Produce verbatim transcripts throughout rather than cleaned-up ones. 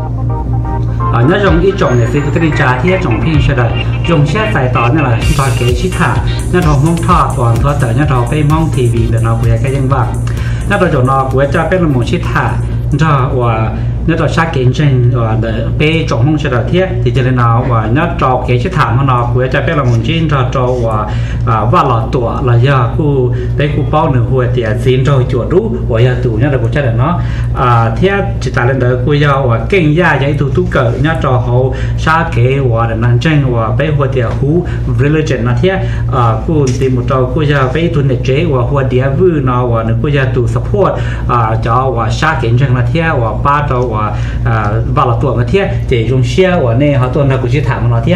ở nhớ trong ít trồng để phi cái đi trà thiết trồng pin sẽ đợi trồng xét phải tỏ như là tỏ kế chi thả nhớ trồng mong thọ còn thọ tới nhớ trồng pe mong thì vì để nó về cái dân vàng nhớ trồng chỗ nó của cha pe là một chi thả cho và nhớ trồng sát kiến trình và để pe trồng mong sẽ đợi thiết thì cho nên nó và nhớ trồng kế chi thả mà nó của cha pe là một chi cho trồng và và lọt tuổi là giờ khu đây khu bao nửa hồi thì xin rồi chuột rú và giờ tụ nhớ là của cha để nó thiết chỉ ta lên đời của giờ và kinh gia vậy tụ tụ cỡ nhớ trồng hậu sát kế và để năng tranh và pe hồi thì hú religion là thiết khu tìm một trâu của giờ pe tụ này chế và hồi Dia Vue nó và nó của giờ tụ support cho và sát kiến trình là thiết và ba trâu và và là tuổi là thiết để dùng xe và này họ tuần là của chỉ thảm nó thiết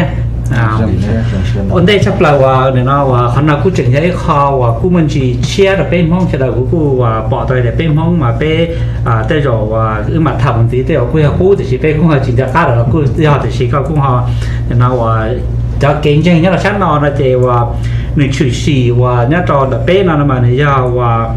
ổn đây chắc là và để nó và họ nào cũng chỉnh cái kho và cũng mình chỉ chia được bên mong cho đời của cô và bỏ tay để bên mong mà bên tay rồi và cái mặt thầm tí tay của cô thì chỉ bên cũng là chỉ được khác là cô đi học thì chỉ có cũng họ để nó và cho kiến trình nhất là sát nó là chỉ và mình chửi xì và nhất trò là bên nó mà này giờ và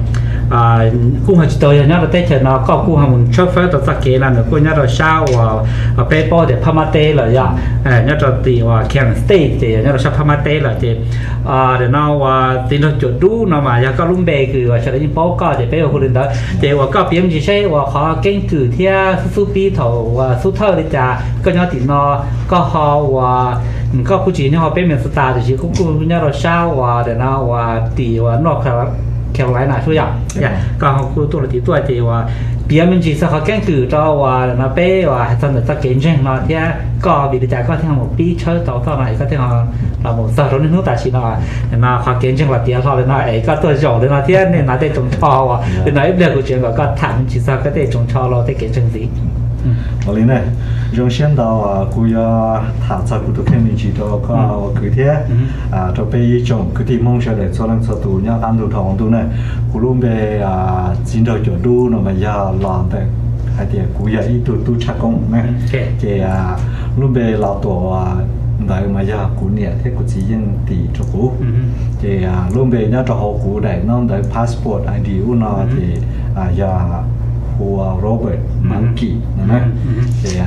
cũng hay tôi nhớ là tết thì nó có cũng hay mình chốt phép từ tất cả là nó cũng nhớ là sao và paper để phamate là vậy nhớ là thì và Kieng State thì nhớ là sao phamate là thì để nó thì nó chuột đu nó mà giờ có lung bè cứ và cho đến phố có để paper của mình đó thì và có biếm gì sẽ và họ kinh cử theo su pi thầu và su thơ để trả có nhớ thì nó có họ và có cũng chỉ nhớ họ bên miền Star thì chỉ cũng cũng nhớ là sao và để nó và thì và nó theo lại là số dòng, còn họ tôi là tí tuổi thì và bây giờ mình chỉ sao họ kén cử cho và nó bé và xong rồi ta kiến trình nó thì có bị trả có theo một bí chơi tàu sau này có theo họ là một giờ đó nên nước ta chỉ nó mà họ kiến trình là tiền họ lên nói có tôi giàu lên nó thì nên là để trồng cho và để nói việc của chuyện có thẳng chỉ sao có thể trồng cho nó để kiến trình gì ở đây này trong hiện đó cũng có thảo sao cũng được mình chỉ cho có cứ thế à cho bây trong cứ tìm mong sẽ để cho năng suất tụ nhá ăn đủ thòng tụ này cũng luôn về xin được chỗ đu nó mà giờ làm để hay thì cũng giờ ít tụ tụ chắc công này thì luôn về lão tổ đợi mà giờ cũng nhẹ thế cũng chỉ riêng tỷ cho cũ thì luôn về nhá cho họ cũ để nó đợi passport i đê của nó thì giờ của Robert Monkey này thì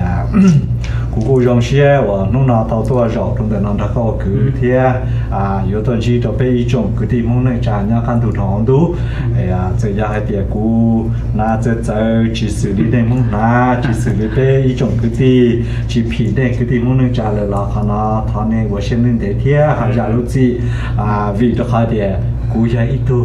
của cô dòng xe và lúc nào tàu tua rộng trong đời nó đã có cứ thế à yếu tố gì cho bây trồng cứ tìm mong này trả nhau căn thủ thòng đủ thì giờ ra hai tiệc của na giờ giờ chỉ xử lý đây mong na chỉ xử lý bây trồng cứ tìm chỉ phỉ đây cứ tìm mong này trả lại là khả năng thằng này của xem lên thế thế hay là lúc gì à vì đó hai tiệc của gia ít tu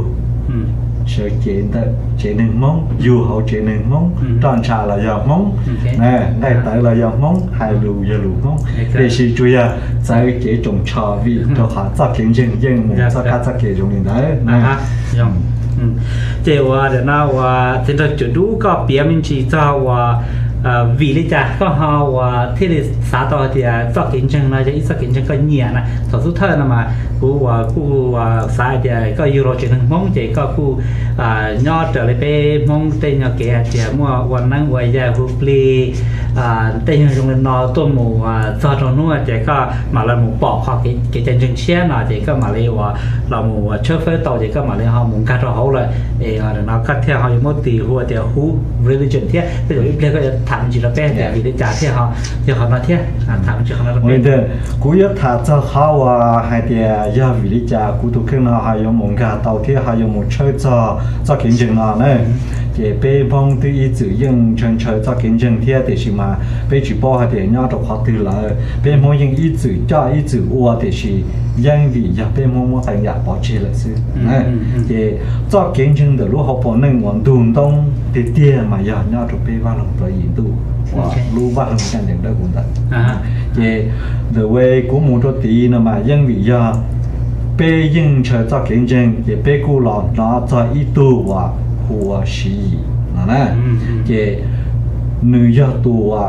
sẽ chế tới chế nên mong dù họ chế nên mong tròn trà là giờ mong nè đây tới là giờ mong hai lù giờ lù mong để chỉ chú ý在这种差别都还在竞争因为在卡在这种年代啊嗯这话的那话现在就如果别人去找话vì lý do có họ và thế thì xã hội thì do kiến trình là chỉ do kiến trình có nhiều này, thổ số thơ là mà của của xã thì có euro chuyển thành mong chỉ có của nhỏ trở lại về mong tên nhỏ kia thì muaวันนั้นวันgiờ hụt li tên trong nó tôi mua do trong nó chỉ có mà là một bỏ họ cái cái chân chân xe nào chỉ có mà lấy và là một chớp phơi tàu chỉ có mà lấy họ muốn cắt cho họ rồi để nó cắt theo họ một tỷ hoặc theo hú religion thế bây giờ bây giờ thằng chỉ là bé để để trả theo họ thì họ nói thế thằng chỉ họ nói bây giờ cú yếu thà cho họ và hai địa giờ vì lý trả cú tụ khi nào hay dùng một cái tàu thế hay dùng một chơi cho cho kiến trình nào này thì bé phong tự ý tự dùng chân chơi cho kiến trình thế thì chỉ mà bé chỉ bỏ hai địa nhau trong khoa tự là bé muốn dùng ý tự cho ý tự ua thì chỉ因vì giờ bé muốn muốn thành nhà bảo trì lại sự này thì cho kiến trình từ lúc học bỏ nên hoàn toàn đông thì tiền mà giờ nhau trong bé vào lòng tới yên tu và lưu vào lòng chân những đó cũng vậy thì the way của một số tí nó mà因vì giờ bé dùng chơi cho kiến trình thì bé cố làm nó cho ý tu và của sĩ nè thì nữ giờ tu và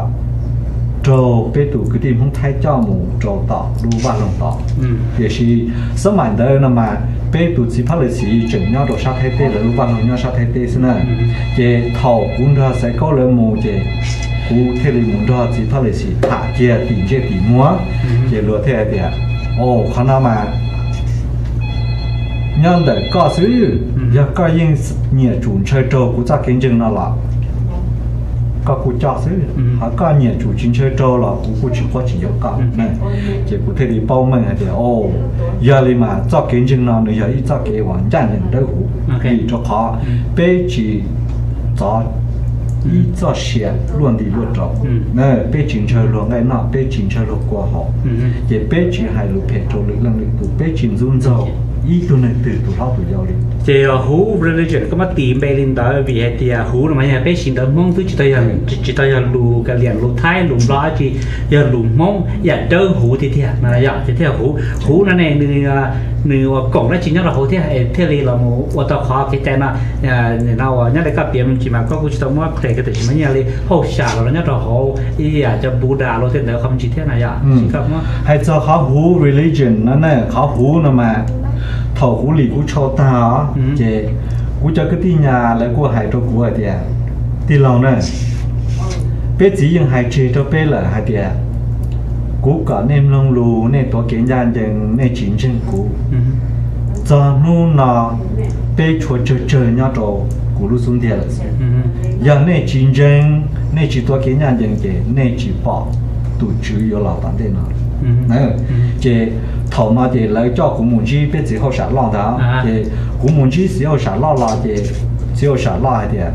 trâu bé tu cái tim không thay cho một trâu tỏ lưu vào lòng tỏ thì sĩ sớm mạnh đây nó mà bé tu chỉ phát lời sĩ chừng nhau đồ sát thay tê là lưu vào lòng nhau sát thay tê xí nè thì thầu cũng ra sẽ có lời một thì cú thế là muốn ra chỉ phát lời sĩ thả kia tìm chơi tìm múa thì lúa thế thì ồ khả năng mà nhân để có sự giờ có những nhiều chủ chơi trâu cũng chắc kiến trình nó là có cụ cho xứ họ có nhiều chủ chính chơi trâu là cụ cụ chỉ có chỉ có có này chỉ cụ thể đi bao mình hay là ô giờ đi mà cho kiến chứng nào nữa giờ ít cho cái hoàn trang những đôi hũ thì cho họ bé chỉ cho ít cho xe luôn đi luôn trâu này bé chính chơi luôn cái nào bé chính chơi luôn qua họ chỉ bé chỉ hai lúc hết trâu lực lượng lực tụ bé chính run rau ít tu này từ tụ lao tụ giao đi thì hú religion có mất tìm về lên đó vì hệ thì hú là mấy nhà bé xin đó mong thứ chỉ tay chỉ tay lù cái liền lù thái lù lo chỉ giờ lù mong giờ đỡ hú thì thiệt mà giờ thì theo hú hú nó này người người cổng nó chỉ nhớ là hú thế hệ thế này là một ô tô khó cái tên là nào nhớ lại các điểm chỉ mà có cái tao mất cái cái gì mấy nhà đi hậu xả rồi nhớ là hú ý là cho Buddha rồi thế nào không chỉ thế này giờ chỉ có mà hay cho họ hú religion nó này họ hú nó mà thầu hú lì hú cho ta chế cú cho cái tin nhà lại cú hải cho cú ở địa tin lòng này bé chỉ những hải chế cho bé là hải địa cú cả nem long lù nên tổ kiến gian dừng nên chính chân cú cho nu nọ bé chua chơi chơi nhau rồi cú lu xuống địa là giờ nên chính chân nên chỉ tổ kiến gian dừng chế nên chỉ bỏ tụ chữ yếu lão bản đây nào này chế thầu mà chế lấy cho cụ muốn chi biết gì hậu sản lo đó chế cụ muốn chi gì hậu sản lo là chế gì hậu sản lo hay thế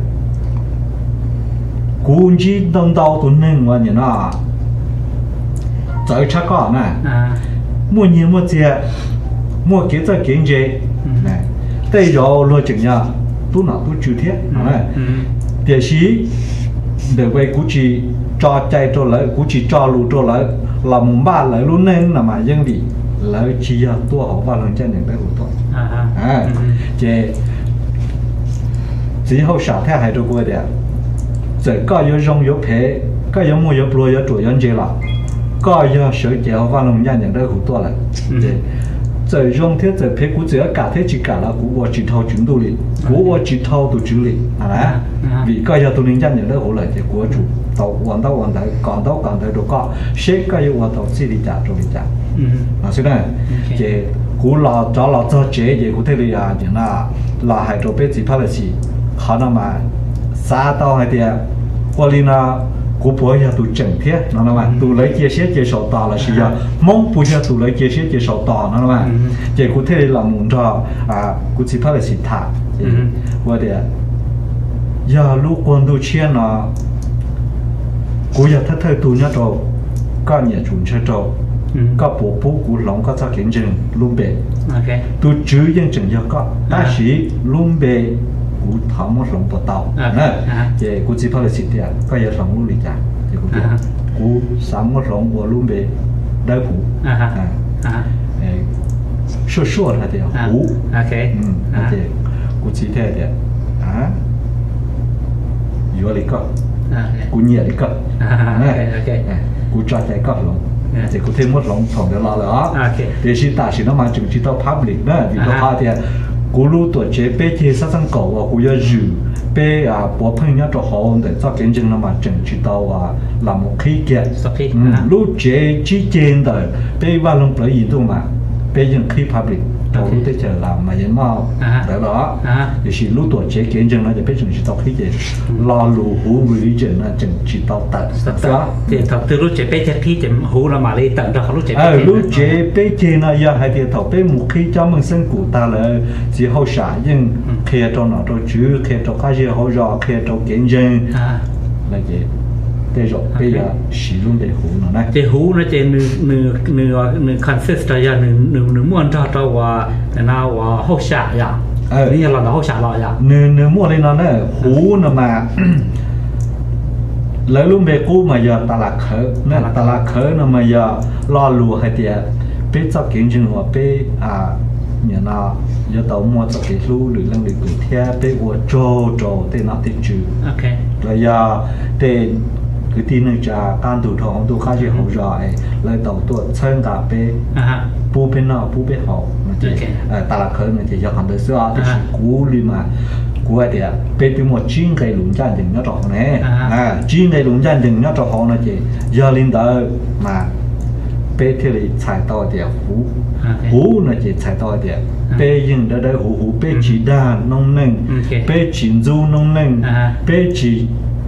cụ muốn chi đông đau tuần nên mà nhỉ nó tới chắc có nè mua nhiều mua tiền mua cái cho kiến chế này đây rồi lo chừng nha tu nào tu chịu thiết này để xí để quay cụ chỉ cho chạy cho lấy cụ chỉ cho lù cho lấy làm ba lấy luôn nên là mà dân đi lấy chỉ tua họ vào lần chân những cái hụt thôi à chế chỉ hậu sản theo hai đôi quay đấy rồi có yếu rong yếu phê có yếu mua yếu bùa yếu chủ yếu chế là có yếu sửa chế họ vào lần chân những cái hụt thôi là rồi rong thế rồi phê cũng chỉ cả thế chỉ cả là cũng có chỉ thâu chuyển đồ đi cũng có chỉ thâu đồ chữ đi à vì có yếu tụ linh chân những cái hụt là chỉ của chủ tàu hoàn tàu hoàn tàu còn tàu còn tàu đồ có sẽ có yếu hoàn tàu chỉ đi trả rồi đi trả à thế này chế cú là cho là cho chế chế cú thế này à thì là là hai chỗ bé chỉ phát là gì họ nó mà xa tao hay thì qua đi na cú bố ya tụ chỉnh thế nó là mà tụ lấy chia sẻ chia sổ tao là gì à mong bố ya tụ lấy chia sẻ chia sổ tao nó là mà chế cú thế là muốn cho à cú chỉ phát là gì thà qua đi ya lúc quan tụ chia nó cú ya thắt thắt tụ nhá trâu có nhà chuẩn chơi trâu có bộ bố của lòng có cho kiến trình luôn bề tôi chứ dân trình cho có ta sĩ luôn bề của thảo một lòng bộ tàu nè thì của chỉ phải là xịt tiền có giờ lòng luôn đi trả thì của tiền của sáng một lòng của luôn bề đại phủ sure sure là tiền phủ thì của chỉ thế thì à yếu lý có của nhiều lý có của cho chạy có lòng thì có thêm một lòng phòng để lo đó thì khi ta chỉ nó mang chứng chỉ tao public đó vì nó họ thì cú lu tuổi chế bé thì sát sang cầu và cú yêu dữ bé à bỏ phăng nhá cho họ để cho kiến chứng nó mà chứng chỉ tao à làm một khí kiện lu chế chỉ trên đời bé vào lòng tới gì đâu mà bé những khí public đầu lúc tới chờ làm mà vẫn mau đó đó thì chỉ lúc tuổi chế kiến chứng nó thì bé chứng chỉ tao khí kiện lo lù hú religion là chứng chỉ tao tận đó thì thật từ lúc chế bé chế khí thì hú là mà đi tận đó lúc chế bé lúc chế bé chế nó giờ hay thì thầu bé một khí cho mình sinh cụ ta là chỉ hậu sản nhưng khi cho nó cho chứ khi cho cái gì hậu rõ khi cho kiến chứng là gì thế rồi bây giờ sử dụng để hú nó này thì hú nó chỉ nửa nửa nửa nửa consist là nửa nửa nửa muốn cho cho và nào hậu sản ya bây giờ là nó hậu sản lại ya nửa nửa muốn lên nó này hú nó mà lấy luôn về cũ mà giờ ta là khởi nên ta là khởi nó mà giờ lo lùa hay tiệt biết cho kiến chứng hoặc biết à như nào giờ tàu mua cho cái lúa được lên được tuổi theo biết của trâu trâu tên nó tên chữ rồi giờ tên cái tin này cha can thủ thong tu khai gì hậu rồi lấy tàu tuột chân cả bé bu bên nào bu bên hậu thì ta là khởi mình thì giờ còn tới xưa thì cũ đi mà cũ ấy thì bé bị một chín cái lún chân thì nó tròn này à chín cái lún chân thì nó tròn này thì giờ lên tới mà bé thì lại chạy to thì hú hú là chỉ chạy to thì bé dùng đó đấy hú hú bé chỉ đa nông neng bé chỉ du nông neng bé chỉ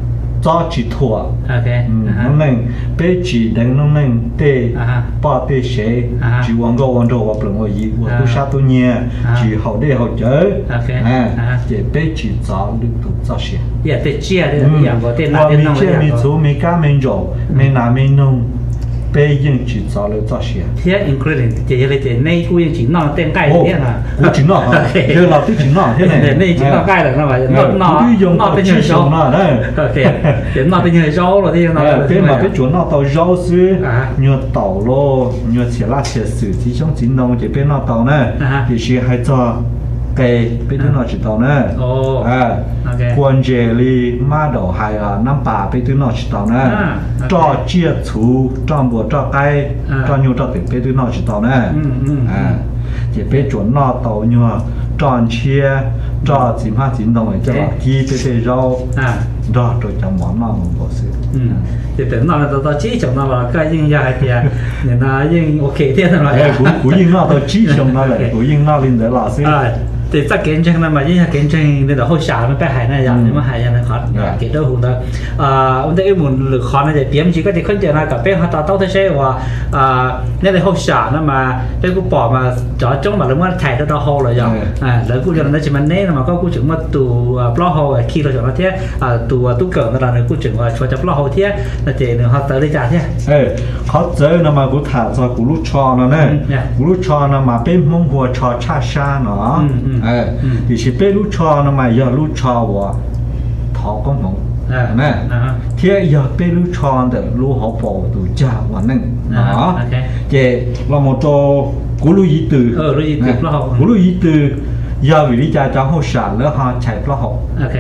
cho chỉ thua ok nó nên bé chỉ đánh nó nên tê ba tê sẽ chỉ uống go uống đồ hoặc là ngồi gì uống tu sát tu nhẹ chỉ hậu đây hậu chớ à chỉ bé chỉ cho được tu cho sẽ dạ tê chia đấyอย่างก็เต้น và mình chia mình số mình cá mình rổ mình làm mình nông bé nhưng chỉ cho được cho sẽ thế including chỉ là chỉ này cũng chỉ nó tên cái thế là cũng chỉ nó thế là tí chỉ nó thế này này chỉ nó cái là nó mà nó nó nó tên nhiều rau nó đấy ok để nó tên nhiều rau rồi thì nó thế mà cái chỗ nó tàu rau xứ nhiều tàu lô nhiều xẻ lá xẻ sứ chỉ trong chính nông chỉ bên nó tàu này thì chỉ hay cho cây bên thứ nó chỉ tàu này à quan chế li má đầu hay à năm bà bên thứ nó chỉ tàu này cho chia chú cho bùa cho cây cho nhiều cho tiền bên thứ nó chỉ tàu này à chỉ bên chỗ nó tàu nhiều tròn chia cho chỉ hai chín đồng ấy cho là khi bên bên rau đó rồi cho món nó một bộ sự thì tưởng nó là tao chỉ chồng nó là cái gì vậy thì nên là nhưng ok thế thôi mà cú cú nhưng nó tao chỉ chồng nó là cú nhưng nó lên để là sự thì chắc kiến chân là mà như kiến chân nên là hồi sáng nó phải hay này dạng nhưng mà hay là khó cái đó hùng đó à ông thấy muốn lực khó này để tiêm chỉ có thể không chờ là cả bên họ tao tao thấy sẽ và à nên là hồi sáng nó mà cái cú bỏ mà chó trống mà nó mới thải nó đau hồ rồi rồi à lấy cú cho nó chỉ mà nấy mà có cú chừng mà tù block hồ khi rồi cho nó thế à tù tù cỡ nó là nó cú chừng cho cho block hồ thế là chỉ nó họ tới đây trả thế ê khó chơi nó mà cú thả cho cú lút cho nó này cú lút cho nó mà bên mông hùa cho cha sa nó thì chỉ biết lúc cho nó mà giờ lúc cho và thọ công mộng nè thế giờ biết lúc cho được lúc họ bỏ từ cha và nên đó chị là một trò cú lưu ý từ cú lưu ý từ giờ vì lý cha cháu họ sản nữa họ chạy lo học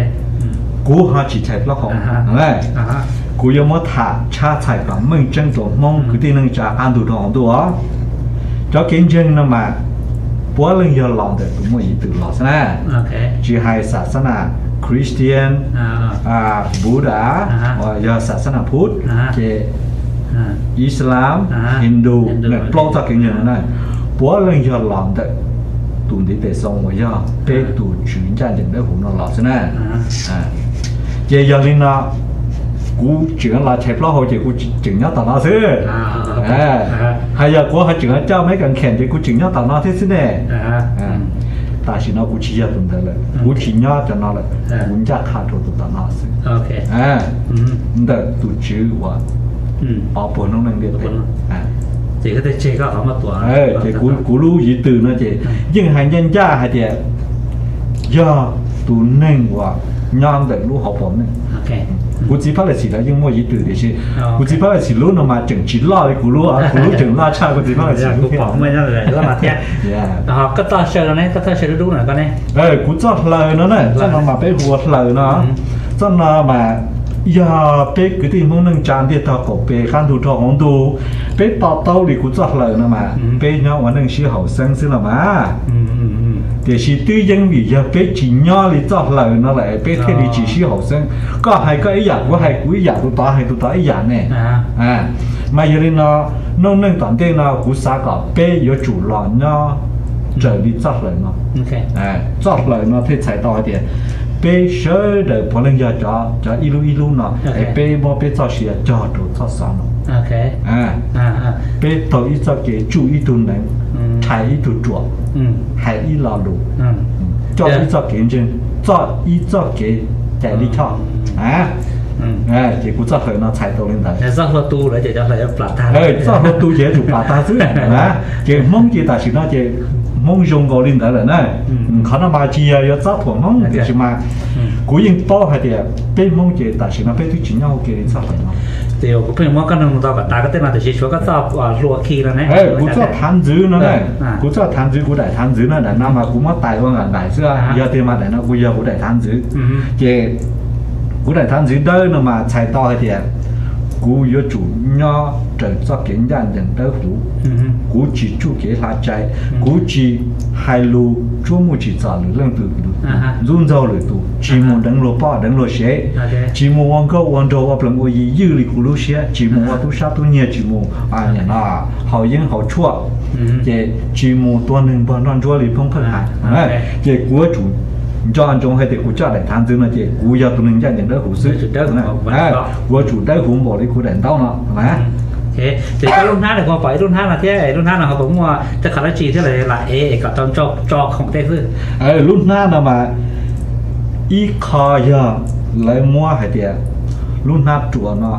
cú họ chỉ chạy lo học này cú giờ mới thả cha chạy bằng mình chân tổ mong cứ tin năng cha ăn đủ đồ đó cho kiến chân nó mà bố lần giờ lòng được cũng một ý từ lọ sana, chỉ hai xã sana Christian, à Buddha, và giờ xã sana Phật, cái Islam, Hindu, này bao tất cả những này, bố lần giờ lòng được tụi đi để xong rồi giờ bé tụi chuyển ra những cái hồn nó lọ sana, cái giờ linh nó cú chuyện là chép lo hồi chỉ cú chuyện nhớ tao nó xí, hay giờ cú hay chuyện cho mấy cái khen thì cú chuyện nhớ tao nó thế xí nè, ta chỉ nó cú chỉ ra tụi nó là cú chỉ nhớ cho nó là cú nhớ khá cho tụi tao nó xí, à, đó tụi chữ và bảo bồi nó năng điện chỉ có thể chơi các họ mà tuổi, thì cú cú lưu ý từ nó chỉ, nhưng hành nhân gia hay thì do tụi nên và nhon để lưu học bổn này. Cú chỉ phát là chỉ là những mối ý từ để chứ, cú chỉ phát là chỉ lúc nào mà chừng chỉ lo thì cú lúc à, cú lúc chừng lo cha cú chỉ phát là chỉ cú bỏ mới ra rồi, đó là thế. Họ cất to sờ này, cất to sờ đúng rồi con này. Ê, cú chót lời nó này, cho nó mà bé huột lời nó, cho nó mà giờ bé cái gì muốn nâng tràn thì tao có bé khăn thủ thọ không đủ, bé tao tao thì cú chót lời nó mà, bé nhau mà nâng sĩ hậu sinh xí là mà. Để chỉ tư dân vì giờ bé chỉ nhỏ thì cho lời nó lại bé thế thì chỉ sĩ hậu sinh có hai cái ý dạng của hai quý dạng tụi ta hay tụi ta ý dạng này à mà giờ nó nó nâng toàn tên nó cũng xa cả bé có chủ lo nó trở đi cho lời nó à cho lời nó thế chạy to thì bé sớ để bỏ lên giờ cho cho ilu ilu nó bé mua bé cho xia cho đồ cho sao nó à bé tôi ít cho cái chủ ý tụi này chạy ít tụi chuột hay ít lao động cho ít cho kiến chân cho ít cho cái chạy đi cho à à chỉ cũng cho phải nó chạy đầu lên đấy do lo tu đấy chỉ cho phải plata đấy do lo tu dễ chụp plata chứ à chỉ mong chỉ ta chỉ nói chỉ mong dùng gọi lên đấy là này khả năng mà chỉ là giáo thuật mong thì chỉ mà cú yên bao hay thì bên mong chỉ ta chỉ nói bên tu chỉ nhau cái sao phải nó thì cũng phải mong cái năng tao cả ta cái tên là chỉ số cái tao lúa khí là này ê cú cho tham dự nó này cú cho tham dự cú đại tham dự nó là năm mà cú mất tài hơn là đại xưa giờ thì mà đại nó cú giờ cú đại tham dự chỉ cú đại tham dự đây nó mà chạy to hay thì cú yếu chủ nho trở cho kiến nhận nhận tới hú cú chỉ chủ kế là chạy cú chỉ hai lù chúa mu chỉ trả lửa lên từ run rau lửa tụ chỉ muốn đánh lô ba đánh lô xe chỉ muốn quan câu quan trâu áp lực gì dư lì cú lô xe chỉ muốn tu sát tu nhẹ chỉ muốn à nhà na hậu yên hậu chua chỉ chỉ muốn tuân hình bằng đoàn chúa lì phong phân hải chỉ cú chủ cho anh trong hai thì cũng cho để tham dự là chị cũng giờ tụi mình ra những đứa hữu sư này của chủ đứa cũng bỏ đi của đèn tao nó mà thế thì cái lúc hát này có phải lúc hát là thế lúc hát là họ cũng chắc khả năng chỉ thế này là ê cả trong cho cho không thế chứ ờ lúc hát là mà ít khó giờ lấy mua hay tiền lúc hát chùa nó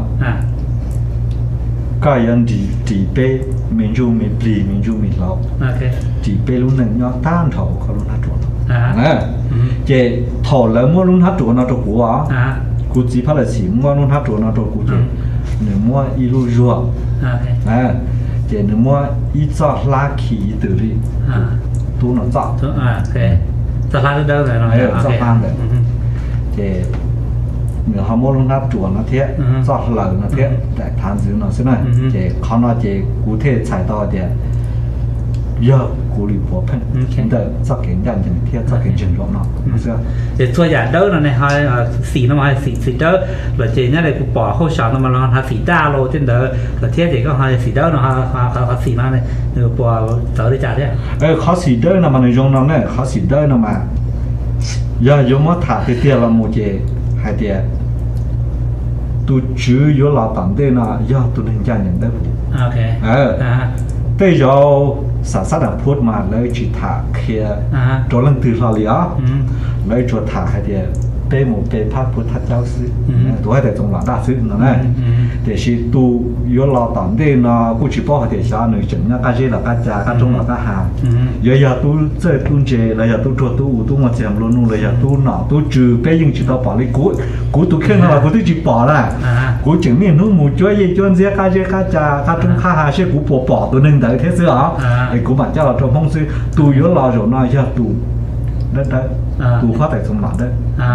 cái anh chỉ chỉ bê mình du mình bì mình du mình lâu chỉ bê lúc này nó tan thầu có lúc hát chùa nè chị thầu lấy mua lúc hát chùa nó cho cũ á cũ chỉ phải là chỉ mua lúc hát chùa nó cho cũ chị nếu mua ít lúc rùa nè chị nếu mua ít cho lá khí từ đi tu nó chọn cho lá từ đâu rồi nó cho pan đấy chị nếu họ mua lúc hát chùa nó thế cho lời nó thế để tham dự nó thế này chị không nói chị cụ thể chạy to thì giờ cụ lý bộ phận hiện tại rất kiến nhận những thiết rất kiến trình độ nó thì thua giả đâu là này hai xì nó hai xì xì đâu là chỉ nhá này cụ bỏ khâu sào nó mà nó hai xì đa lô trên đó là thiết thì có hai xì đâu nó hai hai hai xì nó này rồi bỏ tới đi trả thế ờ khó xì đâu là mà người dùng nó này khó xì đâu là mà giờ dùng mất thả thì tiền là một chế hai tiền tôi chú yếu là tạm tên là do tôi nên trả nhận đấy ok ờ bây giờ sản xuất là phốt mà lấy chỉ thả kia cho lần từ sau liền lấy cho thả hay thì bây một cái phát phốt thắt giáo sư tôi hay để trong là đa sư nó này để khi tu yếu là tạm tên là cũng chỉ bảo thì sao người chừng là cái gì là cái giá cái trong là cái hàng giờ giờ tu chơi tu chơi là giờ tu cho tu tu mà xem luôn luôn là giờ tu nào tu trừ bây giờ chỉ tao bỏ đi cũ cũ tu khen là cũ tu chỉ bỏ là cũ chừng miền núi mù chơi gì chơi gì cái gì cái giá cái trong cái hàng sẽ cũ bỏ bỏ tu nên đấy thế chứ hả thì cũ bạn cho là trong phong sư tu yếu là rồi nói giờ tu đấy đấy tu phát tại trong mặt đấy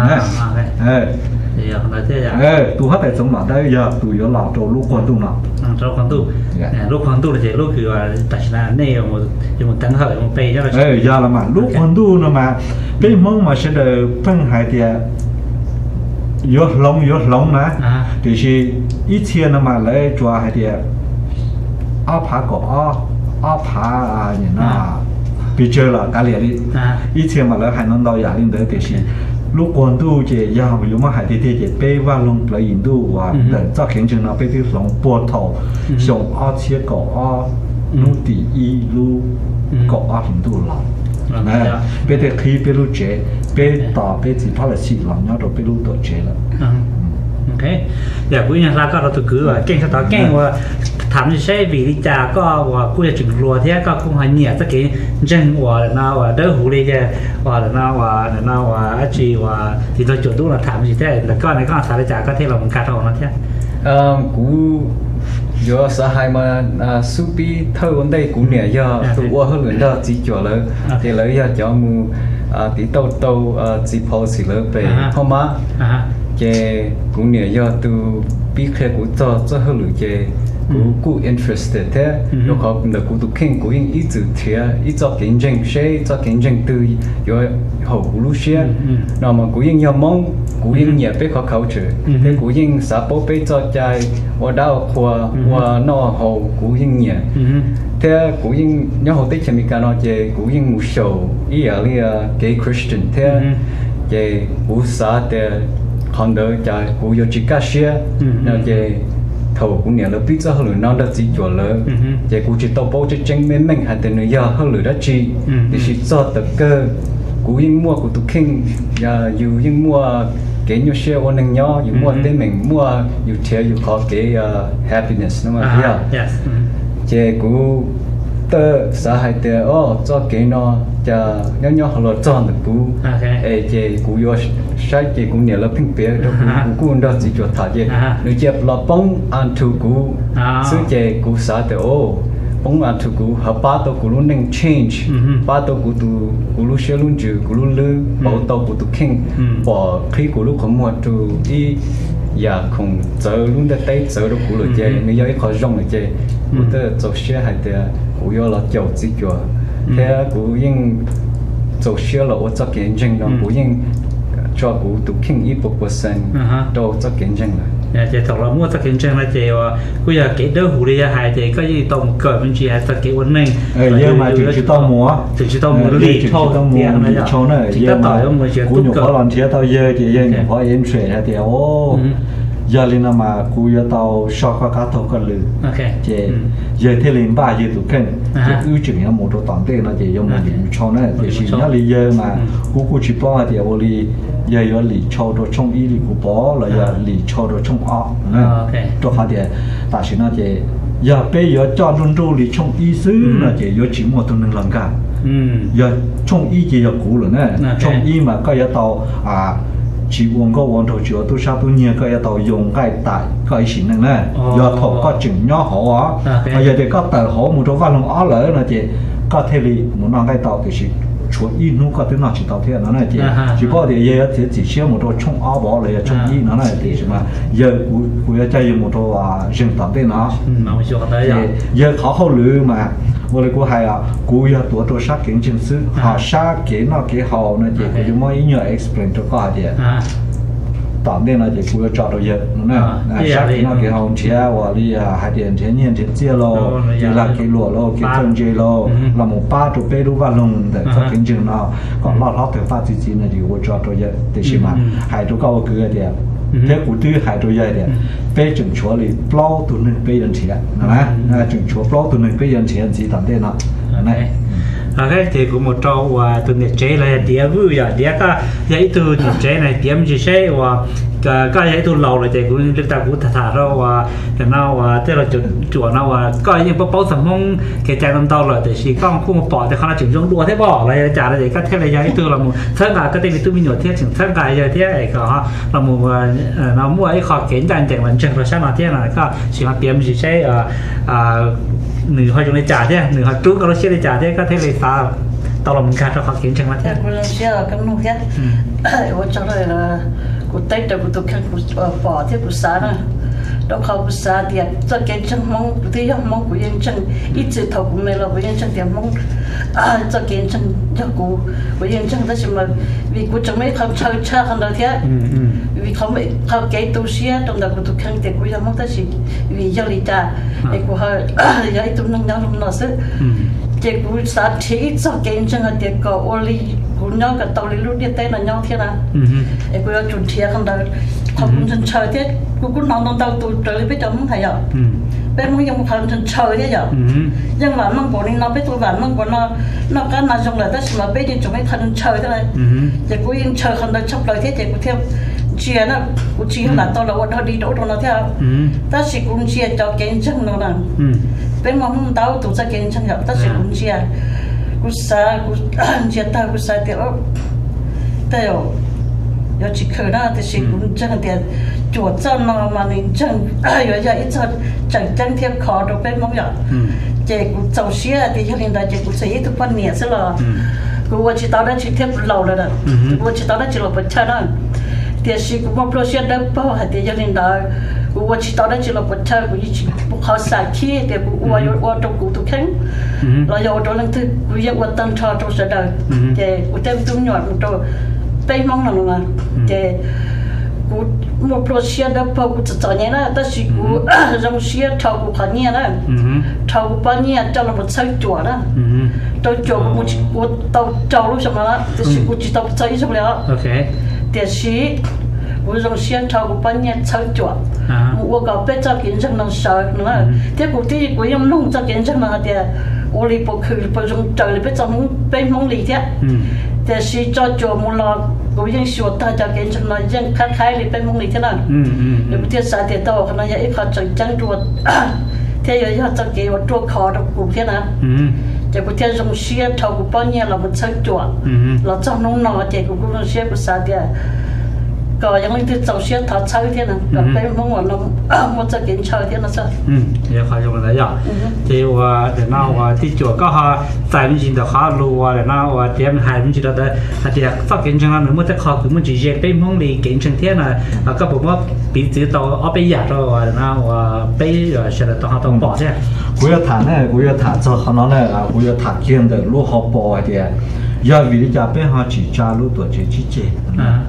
thì nói thế à ê tu hết tại sống ở đây giờ tu yếu là cho lúc quan tu nào cho quan tu lúc quan tu là gì lúc thì là tại sao này một một tầng hơi một bề cho là ê giờ là mà lúc quan tu là mà cái món mà sẽ được phân hai thì yếu lông yếu lông nè thì chỉ ít tiền là mà lấy cho hai thì áo phá cổ áo phá à như nào bây giờ là cái gì đi ít tiền mà lấy hai năm đầu giả lên đấy thì chỉ lúc quan tu chỉ giờ mà dùng mà hai thì thì chỉ bê vào lông lấy印度và để cho khiến cho nó bê đi lông bò thầu dùng áo chia cổ áo nút tỷ y lu cổ áo印度lông này bê thì khi bê lu chế bê tỏ bê chỉ phải là xịt lông nhau rồi bê lu tổ chế là ok giờ cuối nhà ra có đầu tư cứ là kinh sao kinh và thảm sẽ vì đi trả có và cuối chừng lúa thế có cũng hay nhiều tất cái dân và nào và đỡ hủ đi cái và nào và nào và anh chị và thì tôi chuẩn đúng là thảm gì thế là con này con sao để trả có thể là một cá thầu nó thế ờ cú giờ xã hội mà supi thơ vấn đề cú nè giờ tôi qua hơn người đó chỉ cho là thì lấy giờ cho mu tí tàu tàu chỉ phô xí lỡ về không má che cú nè giờ tôi biết khi cú cho cho hơn người che cú cú interested thế lúc họ cũng được cú tụ khen cú yên ít chữ thế ít cho kinh doanh xe cho kinh doanh từ rồi hậu cú lúc xe nào mà cú yên nhau mong cú yên nhẹ bé khó khẩu chữ thế cú yên xã bố bé cho trai và đau khoa và nó hậu cú yên nhẹ thế cú yên nhau hậu tích cho mình cả nó che cú yên ngủ sầu ý ở đây gay Christian thế che cú xã thế còn đỡ trai cú vô chỉ cá xe nào che thầu cũng nhớ là biết cho hơn nó đã chỉ cho là vậy cũng chỉ tao bảo cho tranh mấy mình hay tên người giờ hơn lửa đã chi thì chỉ cho tất cơ cũng yên mua của tụi kinh giờ dù yên mua cái nhiều share ôn năng nhỏ dù mua tên mình mua dù theo dù có cái happiness nó mà hiểu vậy cũng tớ xã hội tớ ô cho cái nó cho nhỏ nhỏ họ lo chọn được cú ấy vậy cú yo sai cái cú nhớ là phim bia đó cú cú đó chỉ cho thà vậy nếu chép là bông ăn thu cú xứ vậy cú xã tớ ô bông ăn thu cú hợp ba tàu cú luôn nên change ba tàu cú tu cú luôn share luôn chữ cú luôn lư bảo tàu cú tu kinh bỏ khi cú lúc không mua tu đi giờ không giờ luôn đã tay giờ đó cú rồi vậy nếu giờ khó rong rồi vậy cú tớ cho share hay tớ cú yo là giàu chỉ cho thế cú yên做小了我做见证了，cú yên cho cú tu kinh ít bộ percent 都做见证了。 จะถกเรามั่วสักเกินจังละเจียวกูอยากเกิดเดือดหูเลยหายเจก็ยี่ต้องเกิดเป็นจีหายสักเกิดวันหนึ่งเออเยอะมาถึงจะต้องมัวถึงจะต้องมัวลีโชว์ต้องมัวลีโชว์เนี่ยเยอะมากูอยู่เพราะหลอนเทียเท่าเยอะเจียยังเพราะเอ็นเทรดเดียวโอ้ยาลินามากูยาเตาช็อกก็ทอกกันเลยเจเยอะเทลินบ้าเยอะถูกกันเจอื้อจึงยังหมดตัวต่างเต้นะเจยังมันลีโชว์เนี่ยเจสิยาลีเยอะมากูกูชิป้อเดียวลียาลีโชว์ตัวช่องอีลีกูป้อแล้วยาลีโชว์ตัวช่องอ้อนะตัวเขาเดียแต่สินะเจยาเปย์ยาจอดรุ่นรุ่นลีช่องอีซื้อนะเจยาจิ๋มตัวหนึ่งหลังกันยาช่องอีเจยากูเลยนะช่องอีมาก็ยาเตาอ่าchỉ uống có uống thôi chứ tôi sao tôi nhớ cái tàu dùng cái tại cái gì này nè giờ thọ có chừng nhỏ họ á bây giờ thì có tờ họ một số văn lòng ó lỡ là chị có thể đi muốn nói cái tàu thì chỉ chúa in nó có tiếng nào chỉ tàu thế nó này chị chỉ có thì giờ thì chỉ xíu một số trong ó bỏ lại trong in nó này thì mà giờ của giờ chơi một số rừng tàu thế nó giờ khó khâu lử mà我哋估係啊，估有多多少件件事，嚇啥件那幾好呢？就佢就冇音樂 explain 咗嗰啲，當年呢就估要找到嘢，呢，啥件那幾好車，話你啊係點錢年錢借咯，就啦幾落咯，幾正借咯，那麼八到八到萬龍的，嗰件件那，講落落頭發自己呢就會找到嘢，但是嘛，係都高個啲。thế cụ tư hai đôi giày đấy, bây chừng chúa li plau tụi mình bây giờ chuyện, nè, chừng chúa plau tụi mình bây giờ chuyện gì tạm thế nào, này. À cái thì cũng một trâu và tụi này chế là Dia Vue à, Dia cả vậy tụi này chế này tiêm gì chế và cái vậy tụi lâu là chế cũng chúng ta cũng thà thà đâu và cái nào và thế là chuẩn chuẩn nào và cái những bao sản phẩm cái trang tâm tàu là để chỉ con không bỏ thì không là chỉnh trong đua thế bỏ là trả là để các thế là vậy tụi là một thân cả cái tên tụi mình nhồi thế chỉnh thân cả giờ thế này có là một nó mua ấy khó kiến đàn chẳng vẫn chẳng rồi sao mà thế là có chỉ là tiêm gì chế à nửa hồi trong này trả thế nửa hồi trước nó sẽ để trả thế có thể là sao tao làm cả cho họ kiến chẳng mà thế cô lên xe là cắm nút thế tôi cho đây là cô tết rồi cô tôi khăn cô bỏ thế cô xả nữa đó không cô xả thì cho cái chân mong cô thấy mong cô yên chân ít chữ thầu của mình là cô yên chân thì mong cho cái chân cho cô cô yên chân đó mà vì cô chẳng mấy không chơi chơi không đâu thế vì không mấy không cái tôi xe trong đó cô tôi khăn thì cô mong đó là vì do lý ta thì cô hơi giờ tôi nâng nhau trong nó sức chỉ cú sát chỉ cho cái chân là để có oli cú nhau cái tàu lúc đi tới là nhau thế nào, cái cú chuẩn thiệt không đâu, không chân chơi thế, cú cú nòng nòng tàu tụt trời biết đâu không thấy à, bên muốn dùng không chân chơi thế giờ, nhưng mà mang bộ đi nó biết tôi bạn mang bộ nó nó cái nào dùng là tất mà biết đi chúng mấy thân chơi thế này, chỉ cú yên chơi không đâu chấp lời thế chỉ cú theo chia nó, cú chia là tao là nó đi đâu đâu nó theo, ta chỉ cú chia cho cái chân nó là bên mà không tao tụi sa kiến chân gặp ta sẽ cũng chia, cú sa cú chia ta cú sa thì ó, thế rồi, giờ chỉ khởi ra thì sẽ cũng chân thì chuột chân nó mà mình chân, giờ giờ ít chân chân chân thêm khó được bên mong vậy, chỉ cú trâu xía thì cho nên là chỉ cú sẽ tụi con nhẹ sẽ là, cú chỉ tao đã chỉ thêm lâu rồi đó, cú chỉ tao đã chỉ là bớt chân đó, thì sẽ cú một lô xe đâm bao hạt thì cho nên là我知道了，就了不差，我以前不考三期的，我有我都顾都看，然后我都能去，我也我当车都是的，的我在中原我都北方人嘛，的我我不写的不我只做年了，但是我让写超过半年了，超过半年叫了我才做了，到做我我到找了什么了，但是我知道做什么了，OK， 但是。我用线头我半夜操作，我搞别做健身能少nữa，thế cụ thì cụ用弄做健身嘛的，我哩不去不用做哩别做弄别弄哩的，但是做做木了，cụ用学他做健身嘛，用开开哩别弄哩的啦，你不听啥的到可能也一考做真做，thế giờ giờ做给我做考的cụ thế nào，就cụ听用线头我半夜了我操作，了做弄那的cụ cụ用线不啥的。ก็ยังไม่ถึงเจ้าเสียถอดเช่าที่นั่นก็ไปมองว่าเราไม่จะกินเช่าที่นั่นซะอืมเดี๋ยวเขาจะมาอะไรอย่างที่ว่าเดี๋ยวน่าว่าที่จั่วก็เขาใส่ไม่จริงแต่เขารู้ว่าเดี๋ยวน่าว่าเตรียมหายไม่จริงแต่แต่เดี๋ยวฟักกินจังนั้นหรือเมื่อจะเขาคือมันจีเจไปมองดีกินจังเที่ยน่ะแล้วก็ผมว่าปีซื้อต่อเอาไปหยาดเราว่าเดี๋ยวน่าว่าไปเฉลี่ยต่อเขาต้องบอกใช่กูจะถามเนี่ยกูจะถามเจ้าเขาเนี่ยอ่ะกูจะถามเกี่ยงแต่ลูกเขาปอเดียยาวิริยาเป็นหาจีจ้าลูกตัวเจจีเจ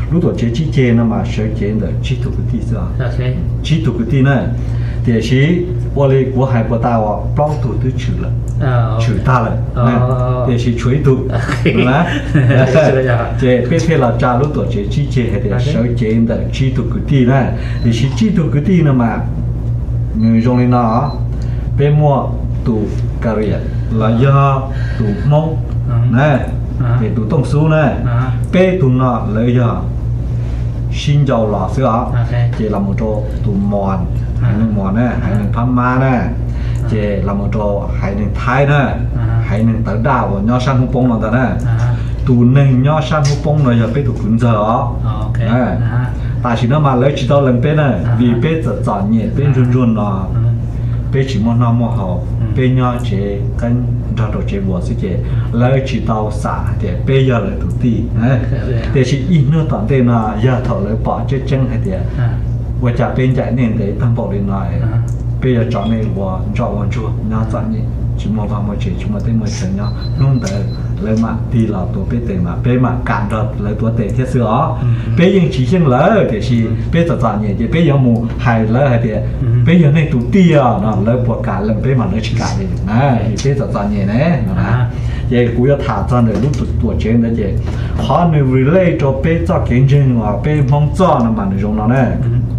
lúc tuổi chế chi chế nó mà sẽ chế được chi thuộc cái gì sao chi thuộc cái gì này để chỉ我哋我係不大話包到都除了除大了để chỉ chuối tụ là chế bây giờ là trả lúc tuổi chế chi chế để sẽ chế được chi thuộc cái gì này để chỉ chi thuộc cái gì nó mà người dùng lên nó bây mua tụ cà ri là do tụ mông này để tụ tông số này bây tụ nó lấy do xin giàu là sữa chỉ là một chỗ tụ mòn hay nên mòn này hay nên tham ma này chỉ là một chỗ hay nên thái này hay nên tới đào của nho san hú bông là đó này tụ nên nho san hú bông này giờ bây tụ cứng giờ này tại chỉ nó mà lấy chỉ tao lần bên này vì bây giờ chọn nhẹ bên run run nó bây chỉ muốn nó mua hậu bên nho chế cái cho đồ chế bùa sẽ chế lấy chỉ tao xả để bây giờ là tụ ti để chỉ ít nữa toàn tên là giờ thở lấy bỏ chết chân hay để và trả bên chạy nên để thằng bảo lên lại bây giờ chọn này và chọn hoàn chua nhau chọn nhỉ chỉ một vòng một chỉ chúng ta thấy một chuyện nhau luôn để lấy mà đi làตัวbây tiền mà bây mà cản được lấyตัวtiền thiết sữa bây giờ chỉ riêng lấy để chỉ bây giờ chọn nhỉ thì bây giờ mù hay lấy hay thì bây giờ này tụ tia nó lấy buộc cả lần bây mà lấy chỉ cả đi này bây giờ chọn nhỉ này nè vậy cũng要thả ra để lúc tụ tuổi trên đấy vậy họ nếu relate cho bây giờ kinh doanh và bây mong cho nó mà dùng nó này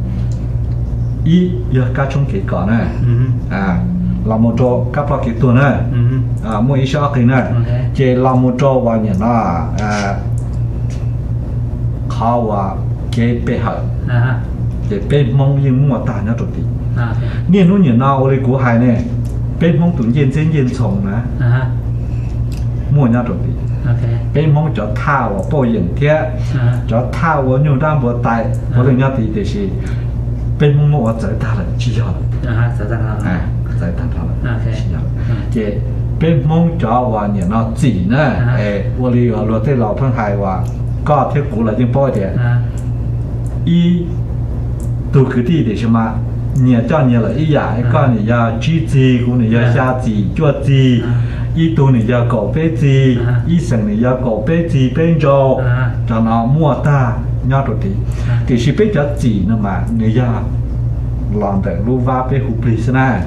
ý giờ các trong cái cỏ này à là một chỗ các loại cái tuần này à mỗi ý sao cái này chỉ là một chỗ và nhận là à khó và cái bề hở để bên mong những mua tài nhau rồi thì nên nó nhận nào ở của hai này bên mong tụi yên trên yên sống nè mua nhau rồi thì bên mong cho thao và bồi dưỡng thế cho thao và nhiều đam bồi tài bồi dưỡng nhau thì để gì bên mong mua giải ta là chỉ cho à giải ta là à giải ta là chỉ cho thì bên mong cho và nhận nó chỉ nè ê vô lý ở luật thế lão phân hài và có thiết cũ là những bồi thì y từ cái gì để xem mà nhiều cho nhiều là y giải có nhiều giờ chi gì cũng nhiều giờ xa gì cho gì y tu nhiều giờ cổ bê gì y sừng nhiều giờ cổ bê gì bên chỗ cho nó mua ta nhau rồi thì thì chỉ biết cho gì nữa mà nhiều giờ làm để lưu va bê hụt lì xem này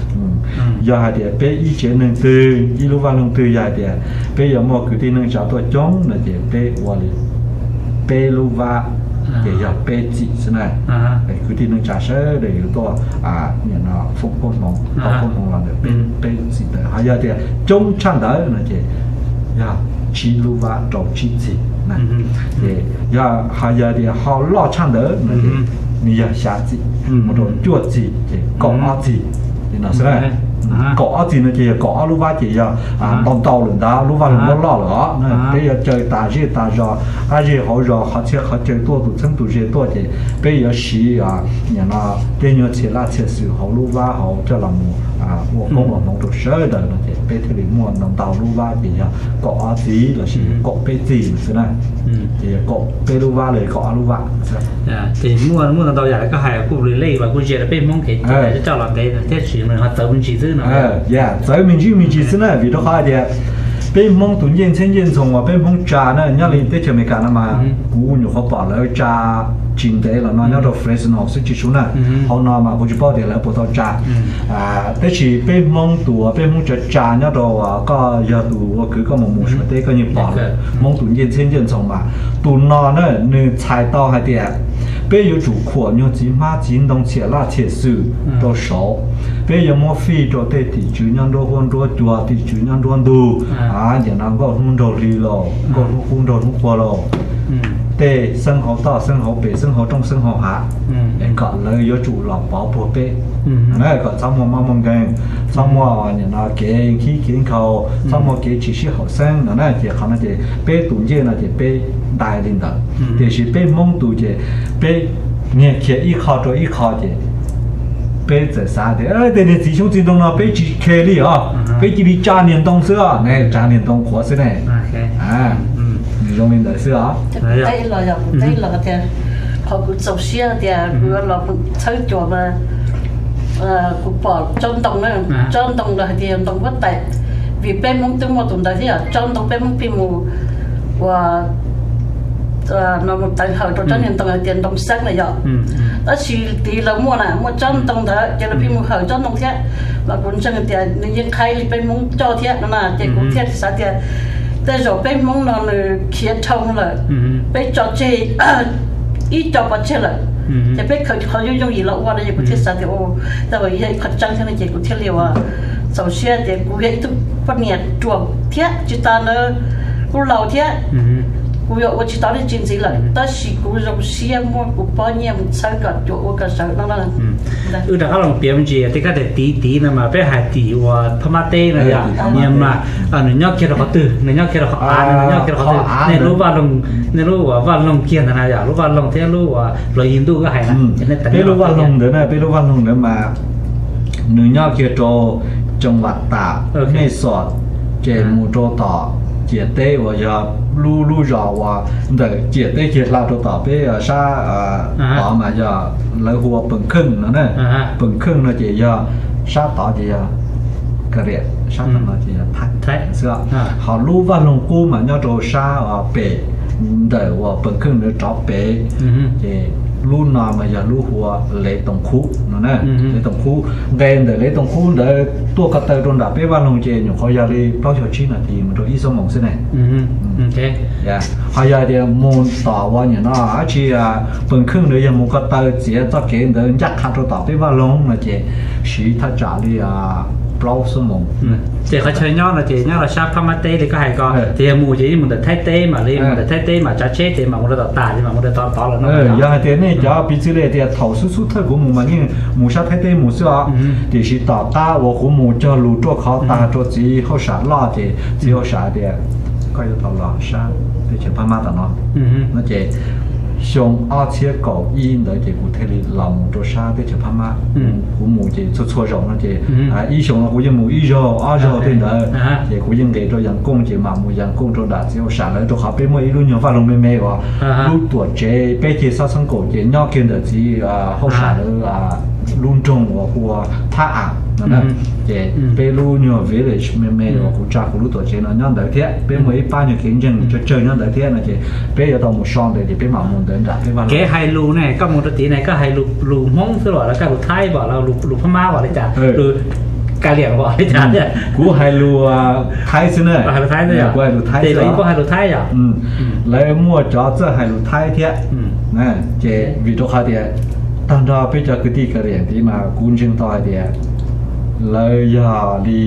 giờ thì bê y chế nâng từ y lưu va nâng từ giờ thì bây giờ mua cái tin nâng cho tôi chống là để bê qua đi bê lưu va để giờ bê chỉ xem này để cái tin nâng trả sớ để tôi à nhận nó phục công mong phục công mong làm được bê bê chỉ để hay giờ thì chống chăn đỡ là chỉ giờ chỉ lưu va trồng chỉ chỉ này để giờ hay giờ thì họ lo chăn đỡ là để bây giờ xả gì một đồ chuột gì để cỏ gì thì nó sẽ cỏ gì nó chỉ cỏ lúc vài chỉ giờ tàu tàu lần đó lúc vài lần nó lo nữa bây giờ chơi ta gì ta rồi ai gì họ rồi họ chơi họ chơi tua tụ chân tụ gì tua thì bây giờ xí à nhà nó bây giờ chỉ là chỉ sử họ lúc vài họ cho làm à mua công ở mong đồ sớ đời nó thì bây giờ thì mua tàu tàu lúc vài thì giờ cỏ gì là chỉ cỏ bây gì thế này thì cỏ bây lúc vàiเลยcỏ lúc vài thì mua mua tàu giờ có hai cụ lưỡi lê và cụ gì là bên mong cái để cho làm cái thế chỉ mình họ tự mình chỉ thứ ờ dạ tới mình chỉ mình chỉ thứ này vì đó hai thì bên mong tụi nhân sinh nhân sống và bên mong trà này nhớ lên tết chờ mấy cái mà cú nhiều họ bỏ lại trà chính tế là nó nhớ được fresh nó sẽ chỉ số này họ nói mà cũng chỉ bảo để lại bộ tàu trà à tết chỉ bên mong tụi bên mong trà trà nhớ được có giờ tụi cứ có một mùa xuân tết có nhiều bỏ lại mong tụi nhân sinh nhân sống mà tụi nó này nơi trái tàu hay tiệt bây giờ chủ khổ như chỉ mà chính đồng chế là chế sự đồ số bây giờ mua phi cho tết thì chủ nhân đồ con đồ chùa thì chủ nhân đồ đủ à giờ nó có không đồ gì rồi có không đồ không qua rồi tê sinh hoạt to sinh hoạt bể sinh hoạt trong sinh hoạt hạ em gọi lời do chủ lòng bảo bộ bể này còn xong một mong mong gan xong một nhà nó kể khi kiến cầu xong một cái chỉ sĩ học sinh nó này thì họ nói thì bể tụng gì là thì bể đại linh đạo thì chỉ bể mong tụng gì bể nghe kia ít khó rồi ít khó thì bể giờ sao thì ơi thì chỉ chúng chỉ đông nó bể chỉ kể đi à bể chỉ đi trả niệm đông xưa này trả niệm đông khóa xưa này à dùng mình đợi xưa đây là giờ đây là cái họ cũng sầu xia thì vừa là thấy chỗ mà cũng bỏ trong đồng này trong đồng là thì đồng bất tài vì bên mong tôi một tuần đấy thì ở trong đồng bên mong phim mù và nó một tầng hậu trong trên tầng tiền đồng sắc này rồi đó chỉ tí là mua nè mua chân tầng đó chỉ là phim một hậu chân đồng thế mà cũng chân tiền những khai bên muốn cho thế nó là chỉ cũng thế sao thếแต่เราไปมองนอนเขียนทงเลยไปจอดเจอีจอดปัจเจเลยจะไปเขาเขายุ่งยุ่งอีหลอกว่าอะไรกูเทศแต่โอ้แต่ว่ายัยขัดจังที่นั่นเจกูเทเรียว่าสาวเชียเด็กกูยัยทุกปนเนี่ยจวบเทียจิตาเนอกูเหล่าเทียกูอยากว่าจิตาได้จริงสิเลยแต่สิกูเราเชียมั่วกูป้อนเนี่ยมันใช้กับจวบกับใช้นั่นนั่นอือแต่เขาลองเปรียบจีที่ก็แต่ตีตีนะมาไปหาตีว่าพม่าเต้นะอย่างเนี่ยมาอ่าหนึ่งยอดเขียนเขาตื่นหนึ่งยอดเขียนเขาอ่านหนึ่งยอดเขียนเขาตื่นในรู้ว่าลงในรู้ว่าว่าลงเขียนนะอย่างรู้ว่าลงเที่ยรู้ว่าเรายินดูก็หายนะไปรู้ว่าลงเดี๋ยวนะไปรู้ว่าลงเดี๋ยวมาหนึ่งยอดเขียนโจจังหวัดตากไม่สอดเจมูโจต่อเจียเต้ว่าจะลู่ลู่รอว่าแต่เจียเต้เจียลาตัวต่อไปซาต่อมาจะเลยหัวปึงครึ่งนะเนี่ยปึงครึ่งนะเจียซาต่อเจียกระเรียซาต่อเจียทักแท้เสื้อเขาลู่ว่าลงกู้มาเนี่ยโจซาเป๋แต่ว่าปึงครึ่งเนี่ยจ่อเป๋เจลู่นอนมาจะลู่หัวเลยตรงคู่นะเนี่ยเลยตรงคู่เกณฑ์แต่เลยตรงคู่เดี๋ยวตัวกระเตยโดนด่าไปว่าลงเจนอยู่เขาอยากเลยเป้าเฉยชี้นาทีมันโดนอีสมองเส้นไหนโอเคย่าเขาอยากเดี๋ยวมูลต่อว่าอย่างนั้นอาชีพเป็นครึ่งเดี๋ยวยังมูกระเตยเสียจะเกณฑ์เดี๋ยวยักษ์ขาดตัวต่อไปว่าลงนะเจชี้ถ้าจ่าเลยอ่ะเปล่าสมองเจเขาใช้ย่อนะเจย่อเราชอบพม่าเต้เลยก็ให้ก็เจมูเจมันแต่ไทยเต้มาเลยมันแต่ไทยเต้มาจะเช่เจมามันจะต่อตาเจมามันจะต่อต่อแล้วเนาะเอออย่างเดี๋ยวนี่จะปีที่แล้วเดี๋ยว头叔叔特古มูมันนี่มูชาไทยเต้มู是啊เดี๋ยว是ต่อตา我古มูจะรู้ตัวเขาตาตัวจีเขาสาล่าเจจีเขาสาเดี๋ยวก็จะต่อล่าสาเดี๋ยวเฉพาะมาต่อเนาะนั่นเจ像二千九一的这个特里老母做啥的就怕嘛，父母这做错肉那这啊，一上个人母一肉二肉对的，这个人给做人工这嘛母人工做的，只有啥了都好被每一轮人发龙妹妹个，路多这被这杀生狗这鸟见的只啊好啥了啊，路中我或他啊。那这被路鸟 village 妹妹我估价估路多钱了，鸟得天，被每一半就竞争就这鸟得天了，这被要到木上的，就被马木的人，被嘛。 แกไฮลูเนี่ยก็มุดตีเนี่ยก็ไฮลูลูม้งตลอดแล้วก็ลูไทยบ่เราลูลูพม่าบ่เลยจ้ะลูกาเหลี่ยงบ่เลยจ้ะเนี่ยกูไฮลูไทยซิเนี่ยไฮลูไทยเนี่ยกูไฮลูไทยเดี๋ยวก็ไฮลูไทยอ่ะอืมแล้วมั่วจ่อ这ไฮลูไทยเทียนะเจวิโตคาเดียตั้งแต่ไปจากกติกาเรียนที่มากุนชิงต่อเดียเลยอย่าดี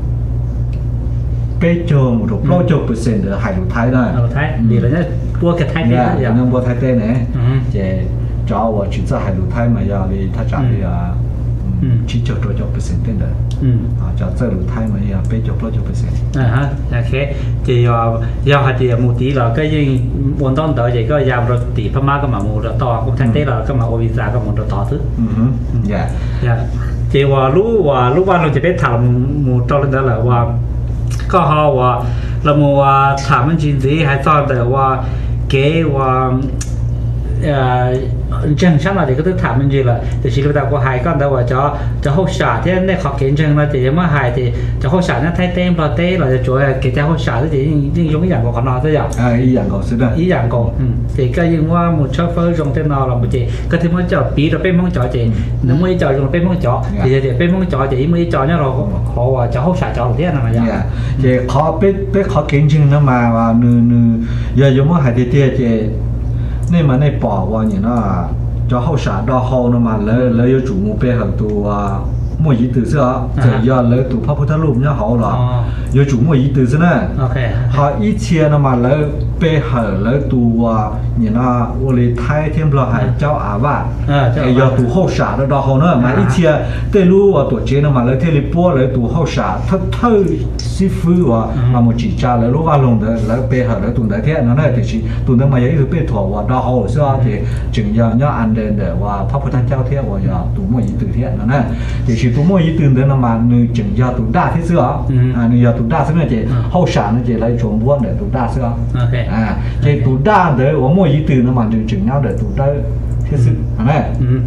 ไปโจมหรือโปรโจเปอร์เซ็นต์เดี๋ยวหายลูไทยได้ลูไทยดีเลยเนี่ยบัวกระไทยเนี่ยอย่างนั้นบัวไทยเต้เนี่ยเจ๊จ้าว่าจุดจะหายลูไทยมาอย่าดีถ้าจ่ายดีอ่ะชี้โจโปรโจเปอร์เซ็นต์เต้นเด้ออ่าจะเจอลูไทยมาอย่าไปโจโปรโจเปอร์เซ็นต์อ่าฮะโอเคเจียวยาวหาเจียมูตีเราก็ยิ่งวันต้นต่อเจีก็ยาวรถตีพม่าก็มามูรถต่อกุไทยเต้เราก็มาโอวิซาก็มูรถต่อทึอือฮึอย่าอย่าเจว่ารู้ว่ารู้ว่าเราจะไปถามมูตอนนั้นแหละว่าก็ฮาว่าเรามัวถามมันจริงสิให้ตอนแต่ว่าเก๋ว่าเอ่อจังช่างอะไรก็ต้องถามมันจริงแหละแต่ชีวิตเราก็หายก็แต่ว่าจะจะหกฉากที่ในขอบเขียนจังเราจะยังไม่หายที่จะหกฉากนั้นไทยเต็มเราเต้เราจะช่วยเกี่ยวกับหกฉากที่ยิ่งยิ่งยงอย่างกับขนมตัวอย่างอ่าอีอย่างก็สุดอีอย่างก็อืมแต่ก็ยิ่งว่าหมดชอบเฟอร์จงเต้นนอเราไม่เจก็ที่มันจะปีเราเป็นมังจ่อเจนึกไม่จ่อจงเป็นมังจ่อแต่เดี๋ยวเป็นมังจ่อเจไม่จ่อเนี่ยเราขอว่าจะหกฉากจ่อที่นั่นอะไรอย่างเจขอเป็นเป็นขอเขียนจังนั้นมาว่าเนื้อเนื้ออย่าโยมหายเตี้ยเจนี่มันในปอว่าอย่างน่ะจะเข้าสาดอฮอลนั่นมาเลยเลย有主目背后ตัว莫一德是啊，这要来读帕普特路比较好了，有主莫一德是呢。 OK。 好，以前那么来背后来读啊，你那我来台天不还教阿娃，哎要读好啥的到好呢，嘛以前对路啊读这那么来这里播来读好啥，他他师傅啊，嘛么几家来路话弄的来背后来读的天，那那就是读的嘛也一直背托话到好是啊，这正要要安定的话，帕普特教天我要读莫一德天，那那就是。ตัวมวยตื่นเดินมาหนึ่งจึงยาตุด่าที่เสืออ่าหนึ่งยาตุด่าซึ่งเนี่ยเจเข้าฉากเนี่ยเจไล่ชมบ้วนเนี่ยตุด่าเสืออ่าเจตุด่าเดี๋ยวว่ามวยตื่นมาหนึ่งจึงเงาเดี๋ยวตุด่าเท thiết sự này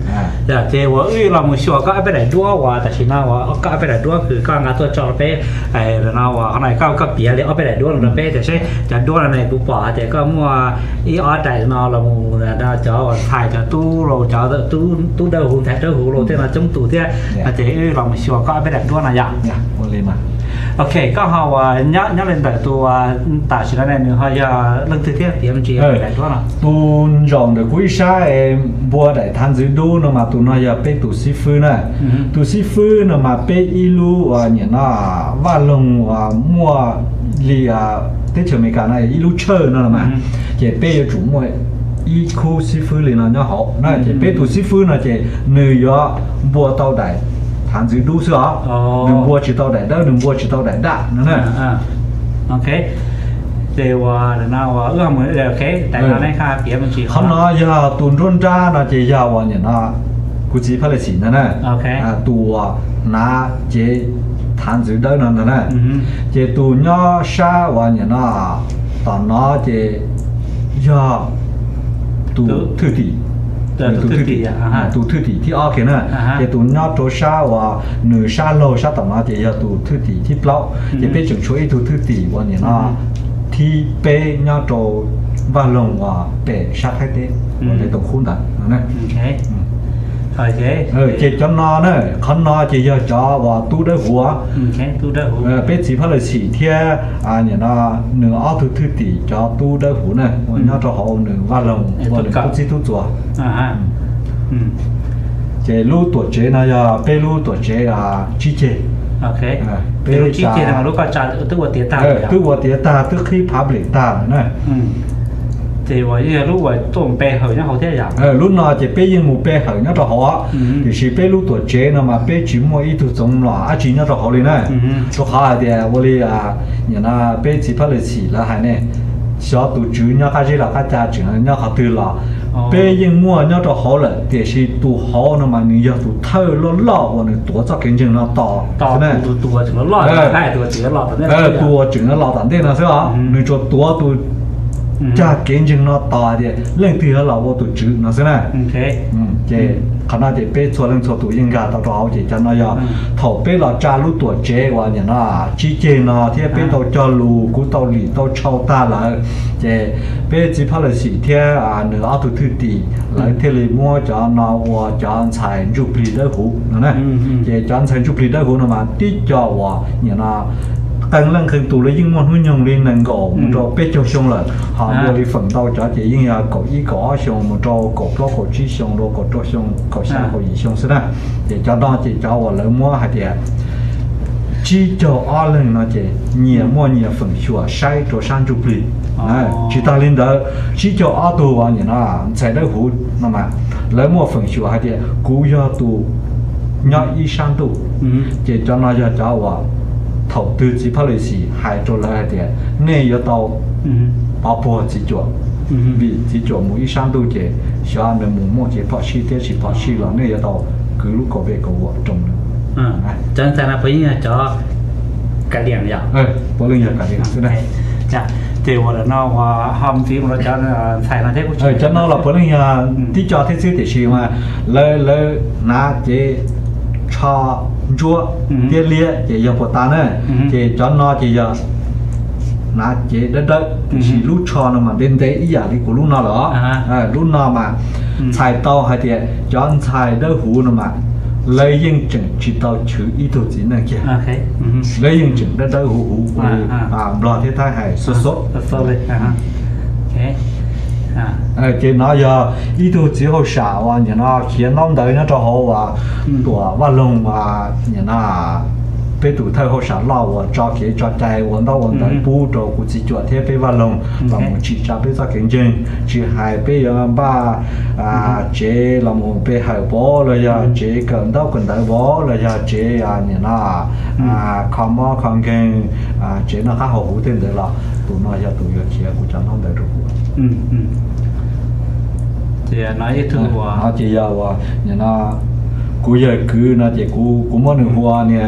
dạ thì tôi ơi là một số các bên đại đua và tại sao nào các bên đại đuaคือก็งานตัวจอไปไอ้เราว่าข้างในก็ก็เปียเลยเอาไปđại đuaเราไปแต่ใช่จะđua là này cũng bỏแต่ก็มัวอีออแต่เราเราเราจะถ่ายจะตู้เราจะตู้ตู้เดินหูถ่ายเดินหูเราที่เราจงตู้ที่อาจจะเออเราไม่ชัวร์ก็เอาไปđại đuaนะอย่างโอเคมาโอเคก็เขาว่าเนาะเนาะเป็นแบบตัวตาชิลเนี่ยเขาจะเรื่องที่เตรียมจีอะไรตัวน่ะตัวรองเด็กกุ้ยช่ายบัวได้ทันจะดูนะมาตัวน้อยเป็นตัวซีฟูนะตัวซีฟูนะมาเป็นอีลูว่าเนี่ยนะว่าลงว่ามัวเลียที่เชื่อไม่กันนะอีลูเชอร์นั่นแหละมาจะเป็นจุ่มว่าอีคูซีฟูเลยนะเนี่ยเขาน่าจะเป็นตัวซีฟูนะจะเนื้อบัวเต่าได้ทานซื้อดูสิอ๋อหนึ่งบัวจีเต่าได้ได้หนึ่งบัวจีเต่าได้ได้นั่นแหละโอเคเดี๋ยวเดี๋ยวน่าว่าเออเหมือนเดี๋ยวโอเคแต่เราได้ค่าเปรียบางทีเขาเนาะยาตุนรุ่นจ้าเนาะจะยาววันเนี่ยนะกูจีพัลสีนั่นแหละโอเคตัวน้าเจทานซื้อได้นั่นนั่นแหละเจตัวย่อชาวันเนี่ยนะตอนน้าเจยาตัวทื่อตีตัวทื่อตีอ่ะตัวทื่อตีที่ออกเนี่ยเจตัวย่อตัวชาว่าหนึ่งชาโลชาตอนน้าเจยาตัวทื่อตีที่เปล่าเจเป็นจุดช่วยตัวทื่อตีวันเนี่ยนะที่เป้ยอดโจว่าลงว่าเป้ชักให้เต้ในตรงคุ้นต่างนะโอเคโอเคเออเจ็ดจนนอเนี่ยขันนอจะยอดจ่อว่าตู้ได้หัวโอเคตู้ได้หัวเออเป็นสีพัลสีเทียอ่าเนี่ยนะหนึ่งอ้อทุทุตีจ่อตู้ได้หัวเนี่ยวันนี้จะเอาหนึ่งว่าลงว่าหนึ่งกุศิทุจัวอ่าฮะอืมเจลู่ตัวเจนะยาเป้ลู่ตัวเจอ่าจีเจโอเคเดี๋ยวชี้แจงมาลูกก็จะตัววัวเตี้ยตาตัววัวเตี้ยตาตัวขี้พับเหล็กตาเนี่ยเดี๋ยวว่าเนี่ยลูกว่าตัวเป้เหยเนี่ยเขาเที่ยอย่างเออลูกนอจะเป้ยังมูเป้เหยเนี่ยจะหัวแต่ชีเป้ลูกตัวเจนะมาเป้จิ้มว่าอีตัวจงหล่ออาจีเนี่ยจะหัวเลยนะตัวขาเดียววันนี้อ่ะเนี่ยนะเป้จีพัลสีแล้วหายเนี่ยชอบตัวจืดเนี่ยข้าจีเราข้าจ่าจืดเนี่ยเขาตื่นละเป้ยังมัวเนี่ยจะหัวเลยแต่ชีตัวหัวเนี่ยมันเนี่ยตัวเท่าล้อล้อวันนี้ตัวจะเก่งจริงนะต่อต่อตัวตัวจึงล้อได้ตัวจึงล้อแต่เนี่ยเออตัวจึงล้อแต่เนี่ยนะใช่ป่ะ你做ตัวตัวจะเก่งจริงนะต่อเดียเรื่องที่เราว่าตัวจืดนะใช่ไหมโอเคอืมเจขณะเจเป้ชัวเรื่องชัวตัวยังกาตัวเราเจจันนะยาถ้าเป้เราจารู้ตัวเจว่าเนี่ยนะจีเจนะที่เป้ตัวจารู้กูตัวหลีตัวชาวตาละเจเป้จีพัลสีเที่ยอ่าเนื้อเอาตัวทื่อตีแล้วเทเลมัวจานาวาจานใช้จุปลีได้หูนะเนี่ยเจจานใช้จุปลีได้หูนะมาที่จาว่าเนี่ยนะตั้งเรื่องคือตัวเลยยิ่งมันหุ่นยนต์เรียนนั่งก่อมันจะเป็นจงชงเลยหาบริฝันดาวจะยิ่งยาก่ออีก่อชงมันจะก่อเพราะก่อชี้ชงโลก่อตัวชงก่อชาก่ออีชงสินะเดี๋ยวจะต้องจะจะว่าเลยมัวหาเดียจีจ่ออาเรื่องนะเจเนี่ยมัวเนี่ยฝันชัวใช้ตัวชันจุปลีนะจีตาลินเดอจีจ่ออาตัววันเนี่ยนะใช้ได้หูนั่นมาแล้วมัวฝันชัวหาเดียกูยาตัวเนี่ยอีชันตัวเจจะน่าจะจะว่า投资只拍的是还做来的，你要到包括只做，比只做每一山都接，像那某某接拍戏的是拍戏了，你要到各路各边各我中了。 嗯，真在那不应该叫改良呀。 哎，不能要改良，是的。 จ้ะเดี๋ยวเราเนาะว่าทำฟิล์มเราจะใส่มาเท่าไหร่เออจะเนาะเราเพิ่งเนี่ยที่จอที่ซื้อที่ชื่อมาเลยเลยนะเจชาจัวเตี้ยเลี้ยเจียปตาเนี่ยเจียจอนนอเจียนะเจียเด็ดเด็ดที่ลูกชอนมาเดินเตะอีอย่างที่กูลูกนอเหรอเออลูกนอมาใส่เตาให้เจียจอนใส่เด้อหูนมาเลยยังจึงจิตเตาชื่ออีตัวจีนั่นแค่เลยยังจึงเด้อเด้อหูหูอ่าบลอที่ท้ายให้สดสดสดเลยอ่าโอเคเออเจน่ายาอีตัว只好傻哇เนี่ยนะเขียนน้องเดินนะจะ好ว่าตัวว่าลงว่าเนี่ยนะไปดูเท่าเขา傻ล่าว่าจอเขียจอใจวันต่อวันต่อปูตัวกูจิจวดเทียไปว่าลงเราหมดจิจะไปสักเก่งจริงจิหายไปยังบ้าอ่าเจเราหมดไปหายบ่เลยยาเจกันเท่ากันได้บ่เลยยาเจอ่าเนี่ยนะอ่าคำว่าคำเก่งอ่าเจน่ะข้าหัวหูเต็มเลยล่ะตัวน้อยตัวเยอะเขียกูจำน้องได้ทุกคนอืมอืมเจียน้อยถือว่าเขาเจียว่าเนี่ยนะกูอยากคือนะเจียกูกูมั่นหัวเนี่ย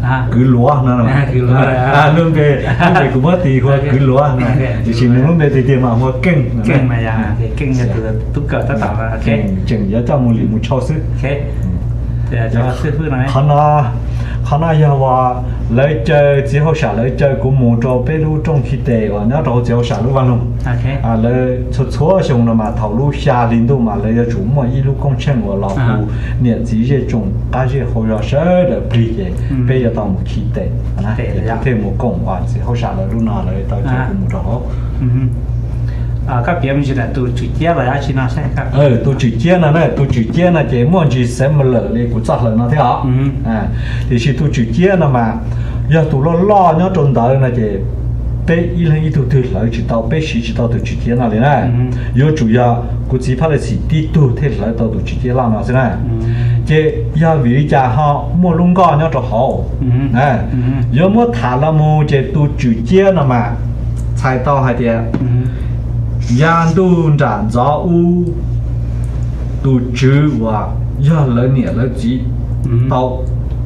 cứ lúa nữa mà à luôn về luôn về cũng mất thì qua cứ lúa thì chỉ muốn về thì tiền mà mua kinh kinh mà ya thì kinh là từ tú cờ ta tạo ra ok chừng giờ trong một lì một châu sức ok thì cho sư phụ nói họ nó họ nói giờว่าlấy chơi chỉ hậu sản lấy chơi của một trò bê lu trong khi tệ và nhớ trò chỉ hậu sản lu văn luôn à lấy số số xong rồi mà thầu lu xa liên tục mà lấy chủ mà ít lu công trình của lão phụ nhiệt chỉ cái trồng cái gì hậu sản sớ để bì cái bây giờ tao một khi tệ à thêm một công và chỉ hậu sản là lu nào lấy tao chơi của một trò à các bạn mình là tôi chủ chế là ai xin nói sẽ các ờ tôi chủ chế là này tôi chủ chế là chỉ muốn chỉ xem một lần đi cũng chắc là nó thế hả à thì chỉ tôi chủ chế là mà giờ tôi lo lo nhớ trong đời là chỉ bé ít lần ít tôi tôi lại chỉ tao bé chỉ chỉ tao tôi chủ chế là thế này giờ chủ yếu cũng chỉ phải là chỉ đi tôi thế lại tao tôi chủ chế là nó thế này chỉ giờ vì cha họ mua lông gà nhớ cho họ à giờ mua thả là mua chỉ tôi chủ chế là mà sai tao hay thế yan tu tràn gió u tu chữ và giờ lấy nhẹ lấy chỉ tao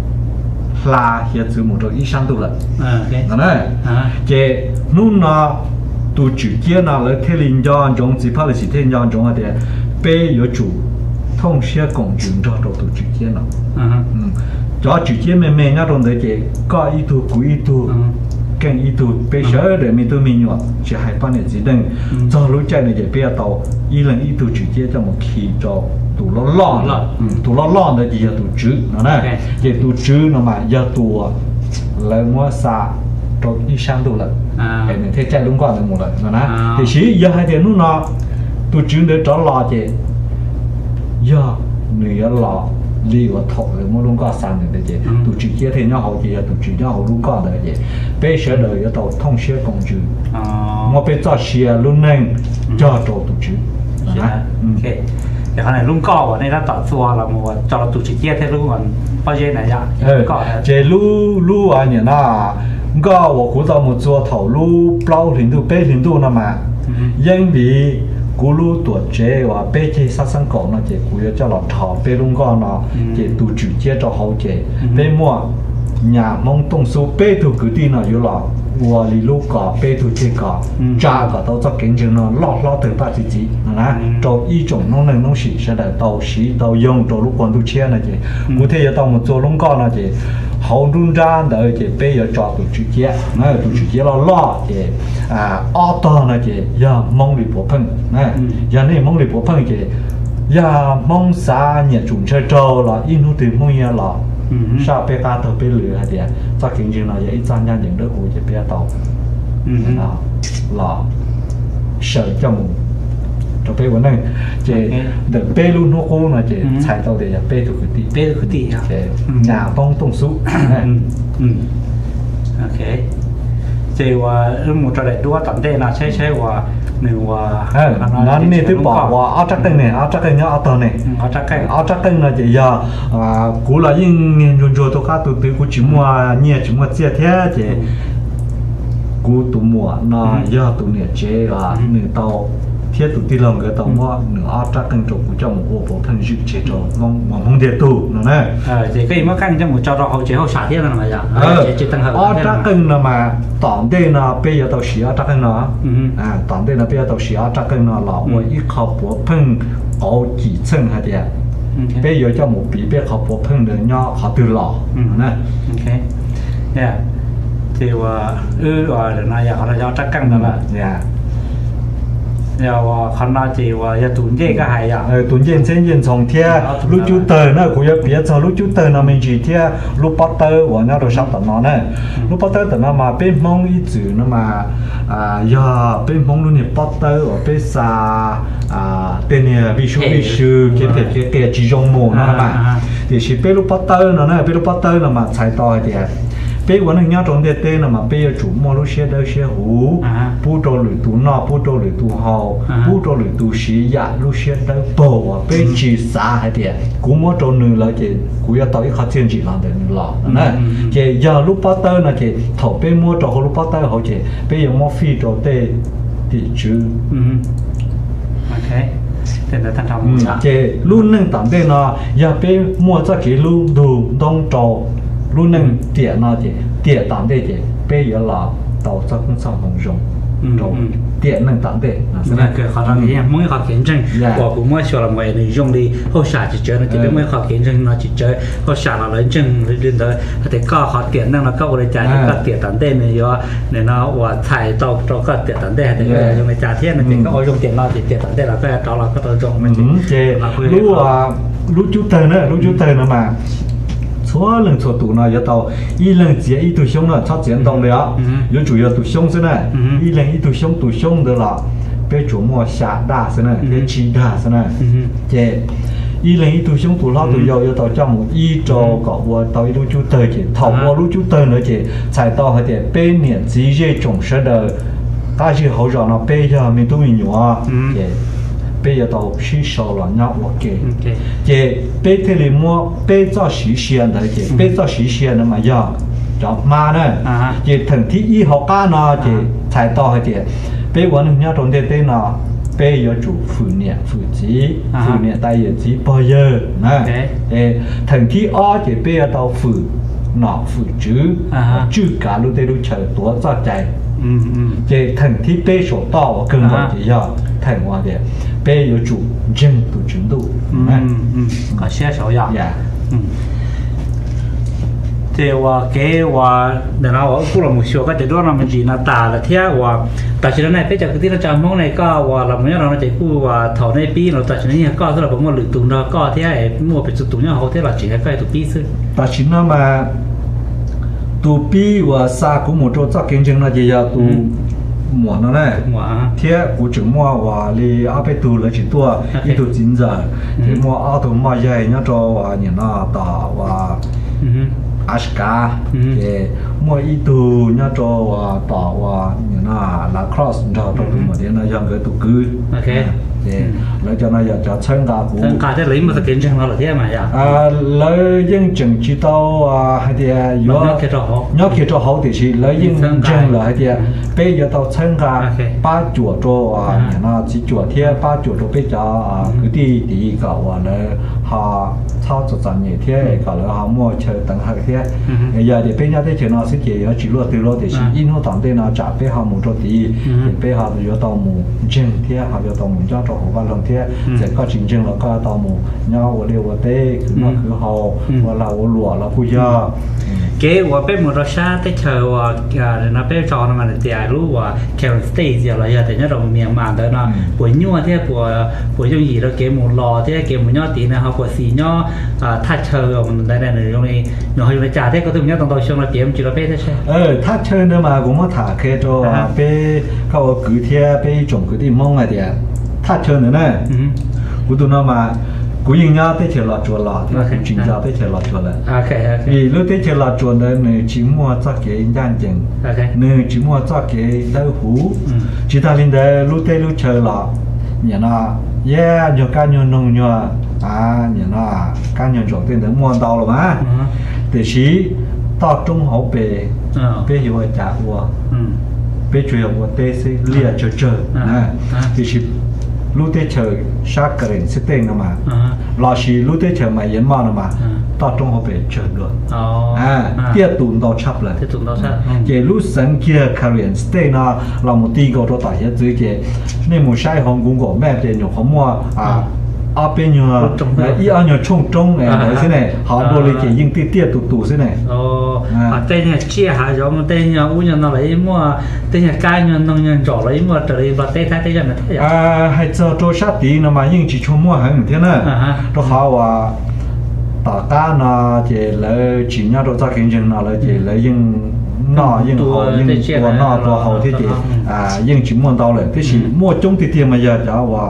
là hiện giờ một trong ít sang tu lần đó này cái nun nó tu chữ kia nó lấy thế linh cho trong chỉ phải là chỉ thế cho trong cái bé có chủ thông xe công chứng cho đồ tu chữ kia nó cho chữ kia mình mình nhá trong đấy cái có ý tu quý ý tu cái ý tu bây giờ để mình tu mình nhọ chỉ hai ba年 chỉ đừng cho lúc chạy này để bây giờ tàu ý lần ý tu chữ kia cho một khi cho tu lo lo tu lo lo đấy thì tu chữ nó này cái tu chữ nó mà giờ tu lấy mua sa cho ý sang tu là cái này thế chạy luôn qua được một lần nó nè thì chỉ giờ hai tiền nó tu chữ để cho lo chứ giờ người lo đi vào thọ rồi mua luôn qua sang được chứ tu chữ kia thì nhau hậu thì tu chữ nhau hậu luôn qua được chứ bây giờ đời cái tàu thông xe công chữ mà bây giờ xe luôn nên cho cho tu chữ ok để hôm nay luôn co vào đây đã tạo xua là một cho tu chữ kia thế luôn còn bao nhiêu này ya chế lu lu à nhỉ na có我古早么做头路包零度背零度那嘛因为古路多chế và背chế sát sinh cổ nó chế古要cho lọt thọ背luôn con nó chế tu chủ chế cho hậu chế背mua nhà mong tung số背tu cứ đi nó yếu lọ và lì lúc có背tu chế có cha có tao cho kiến chứng nó lọt lọt từ ta chỉ chỉ nè cho ý chủng nó nên nó chỉ sẽ để tàu sĩ tàu dùng cho lúc còn tu chế này chế cụ thể là tàu một chỗ luôn con nó chế hậu đun ra đợi chế bây giờ cho tụi chủ chế này tụi chủ chế lo lo chế à ô tô này chế giờ mong đi bộ phận này giờ này mong đi bộ phận chế giờ mong xa nhà chủ chơi trâu là in hút từ mong nhà là sao bây ta tàu bây lửa thì cho kinh nghiệm là vậy trang nhà những đứa cụ chế bây tàu là sợ trong cho bây vấn đề chế được bây luôn nó cô là chế xài tàu để bây tụi cái bây tụi cái chế nhà bông tung sú ok chế và một trò đại đua tận đây làใช้ใช้ว่าหนึ่งว่านั่นนี่ที่บอกว่าเอาจักรเนี่ยเอาจักรเนี่ยเอาตัวเนี่ยเอาจักรเอาจักรเนี่ยจะยากูละยิ่งเนี่ยจนจนตัวข้าตัวตัวกูจิมัวเนี่ยจิมัวเจี๊ยแท้เจกูตัวมัวน่ะยาตัวเนี่ยเจอ่ะหนึ่งตัวเทียตุตีลงก็ต้องว่าหนึ่งอาจักรจงกูจะหมู่โอ้โหพันยุเจจงมองมองห้องเดียตูนั่นแหละเออเจก็ยังว่ากันจะหมู่จอดเขาเจเขาสาธิตนั่นมาจ้ะเออเจตั้งเหรออาจักรน่ะมาตอนเดน่ะเปียตัวสีอาจักรน่ะอ่าตอนเดน่ะเปียตัวสีอาจักรน่ะเราว่าอีเขาปัวพึ่งเอากี่เส้นฮะเดียเปียจะหมู่ปีเปียเขาปัวพึ่งเดินย่อเขาตื่นหล่อนะโอเคเนี่ยเจว่าเออว่าเดี๋ยวนายเขาจะจักรนั่นแหละเนี่ยยาวขนาดจีว่าจะตุนเย่ก็หายอ่ะเออตุนเย็นเส้นเย็นสองเที่ยลูกจูเตอร์นะกูจะเปลี่ยนจากลูกจูเตอร์นะมันจีเที่ยลูกปัตเตอร์ว่าเนี่ยเราชอบตัดนอนเนี่ยลูกปัตเตอร์แต่น่ะมาเป็นมองอีจื่อน่ะมาอ่ายาเป็นมองลูกเนี่ยปัตเตอร์ว่าเป็นซาอ่าเป็นเนี่ยวิชูวิชูเกี่ยวกับเกี่ยวกับจีจงโมนะมาเดี๋ยวชิเป็นลูกปัตเตอร์นะเนี่ยเป็นลูกปัตเตอร์นะมาใช้ต่อเดียbây giờ những trong địa tên là mà bây giờ chủ mua lúc xe đâu xe hú, bù trâu lưỡi tu nọ, bù trâu lưỡi tu hậu, bù trâu lưỡi tu xí dạ lúc xe đâu bầu, bây chỉ xa hay thế, cú mua trâu nữ là chỉ cú要到一块钱只làm được lọ, nè, chỉ giờ lúc bắt đầu là chỉ thầu bây mua trâu lúc bắt đầu họ chỉ bây giờ mua phi trâu tê thì chứ, ok, thế là thành công chỉ luôn nâng tạm đây là giờ bây mua cho cái luôn đủ đông trâu lúc nâng tiền nó thì tiền tạm đây thì bây giờ là tàu cho cũng sao không dùng rồi tiền nâng tạm đây là cái họ làm gì mỗi họ kiến chân của cũng mỗi số là mọi người dùng đi hỗ trợ chỉ chơi nó chỉ biết mỗi họ kiến chân nó chỉ chơi hỗ trợ là lấy chân lên tới thì có họ tiền năng là có người trả thì có tiền tạm đây này do này nó và xài tàu cho có tiền tạm đây thì dùng để trả tiền thì có dùng tiền nó thì tiền tạm đây là cái đó là cái tàu dùng mình lúc lúc chú tờ nữa lúc chú tờ nữa mà số lần số tụ nó giờ tàu y lần chỉ y tụ xong là chắc chắn tàu đấy á, giờ chủ yếu tụ xong thế này, y lần y tụ xong tụ xong đó là bây chủ mua xả đá thế này, bây chi đá thế này, chế y lần y tụ xong tụ lao tụ giờ giờ tàu trong một y cho có vừa tàu y lúc chú tờ chế, thầu mua lúc chú tờ nữa chế, chạy tàu hay để bên niệm chỉ dễ trồng sẽ được, ta chỉ hỗ trợ nó bây giờ mình tụ mình nhỏ, chế bây giờ tàu xí sầu là nhau ok, chế bây thế thì mua bây cho xí xiên đấy chế, bây cho xí xiên nó mà giờ, cho mà nữa, chế thằng thì y học cá nó chế chạy tàu hay chế, bâyวันnhau trong đây tên nó bây giờ chủ phụ niệm phụ chỉ, phụ niệm tay giờ chỉ bao giờ, nè, thằng thì ở chế bây giờ tàu phụ nọ phụ chữ, chữ cả lúc đây lúc chờ tuổi cho chạy, chế thằng thì bây số tàu cần gọi chế giờ, thằng hoa đấy. bây giờ chủ dân tổ trình độ, có xe số ya, thìว่าเกี่ยวว่าเดี๋ยวเราพูดเราหมดชัวร์ก็จะด้วยเรามันจีน่าตาละเที่ยวว่าแต่ฉะนั้นในเป็นจากที่เราจำมองในก็ว่าเราไม่เราจะพูดว่าถอนในปีเราแต่ฉะนั้นเนี่ยก็สำหรับผมว่าหรือตุนเราก็ที่ไอ้มั่วเป็นสุดตุนเนี่ยเขาที่เราจีให้ใกล้ตุปีซึ่งแต่ฉะนั้นมาตุปีว่าซากุมุโตจักเก่งจังนะเจียตุหมวดนั่นแหละเที่ยกูจึงมัวว่าเลยเอาไปตูเลยจีตัวอีตัวจินจ่าที่มัวเอาตัวมาใหญ่เนี่ยตัวว่าเนี่ยน่าต่อว่าอาชกาเอมัวอีตูเนี่ยตัวว่าต่อว่าเนี่ยน่าลาครอสเนี่ยตัวตัวมันเนี่ยน่ายังเกิดตุกือโอเคแล้วจะน่าอยากจะเชิงกากูเชิงกาจะเลยมันจะเก่งจังเราหรือเที่ยมาอย่างอ่าแล้วยังจึงจีโตว่าให้เดียยอดยอดเขียนตัวเขาติชีแล้วยังจึงเลยให้เดียไปยอดตัวเชิงกาป้าจั่วตัวว่าเนี่ยน่าจีจั่วเที่ยป้าจั่วตัวไปจ้าคือที่ดีกว่าเลยหาชาวจัดสรรเนี่ยเที่ยก็เลยหามั่วเชิงต่างหากเที่ยอย่าเดี๋ยวไปยอดได้เชิงน่าสิเกี่ยวจีรัวตีรัวติชีอินหัวต่างเต้น่าจับไปหาหมู่ตัวดีไปหาอยู่ตัวหมู่จึงเที่ยหาอยู่ตัวหมู่เจ้าตัวของบ้านเราเที่ยเสร็จก็จริงๆแล้วก็ตัวหมู่เนี่ยว่าเรียกว่าเต้คือว่าคือเขาว่าเราหลัวเราผู้ย่อเกี่ยวว่าเป็นมรดกที่เชื่อว่าเนี่ยนะเป็นจอมันเตียรู้ว่าแค่สเตจอะไรอย่างแต่เนี่ยเราเมียนมาเดินนะปวดยั่วที่ปวดปวดยังยีเราเกี่ยวหมุนรอที่เกี่ยวหมุนย่อตีนะเขาปวดสีย่อถ้าเชื่อมันได้ในตรงนี้เนาะอยู่ในจ่าที่ก็ต้องเนี่ยต้องต่อช่วงเราเกี่ยวมันจีเราเป็นใช่เออถ้าเชื่อเนี่ยมาผมว่าถ่ายแค่ตัวไปเขาคือเที่ยไปจงคือที่มองอะไรเดียถ้าเชื่อเนี่ยนะกูตัวนั้นมากูยิงยาเตะเชลล์จวนละที่กูจิงยาเตะเชลล์จวนเลยมีลูกเตะเชลล์จวนเลยเนี่ยจิมัวจักเกย์ยันจังเนี่ยจิมัวจักเกย์เล่าหูจิตาลินเดลูกเตะลูกเชลล์เนี่ยนะเย่ยอการยนนงยออ่าเนี่ยนะการยนจงเต้นถึงมวนดาวหรอมะแต่ชีต่อจงเขาเปย์เปย์อยู่จ่าวัวเปย์ช่วยวัวเตะสิเลี้ยเจอเจอนะแต่ชีลูกเตะเชอชาเกรนสเต็งนะมาลอชีลูกเตะเชอมาเย็นมานะมาต่อตรงเขาไปเชิญด้วยอ่าเตี้ยตุนต่อชับเลยเตี้ยตุนต่อชับเจลูกสังเกตเกรนสเต็งนะเราหมดตีก็ตัวต่อยเจอเจในหมู่ชายของกุ้งก็แม่เจนอยู่เขามัวอ่าอาเป็นอยู่อีอันอยู่ช่วงจงเออใช่ไหมหาโดนเลยเจยิ่งเตี้ยเตี้ยตุ่ๆใช่ไหมโอ้เต้เนี่ยเชี่ยหายอมเต้เนี่ยอุ้ยนั่นอะไรมั่วเต้เนี่ยการเงินนองเงินจ่อเลยมั่วแต่เลยบัดเต้ท้ายเต้ยังไม่เท่อ่าให้เจอตัวชาตินะมายิ่งจีชั่วมั่วหันเท่านั้นตัวเขาว่าต่อการนะเจเลยจีน่าตัวจักรจริงๆนะเลยเจเลยยิ่งนอยิ่งเขายิ่งตัวนอตัวเขาที่เจอ่ายิ่งจีมั่ว到เลยที่จีมั่วจงที่เทียมมาเยอะจ้าว่า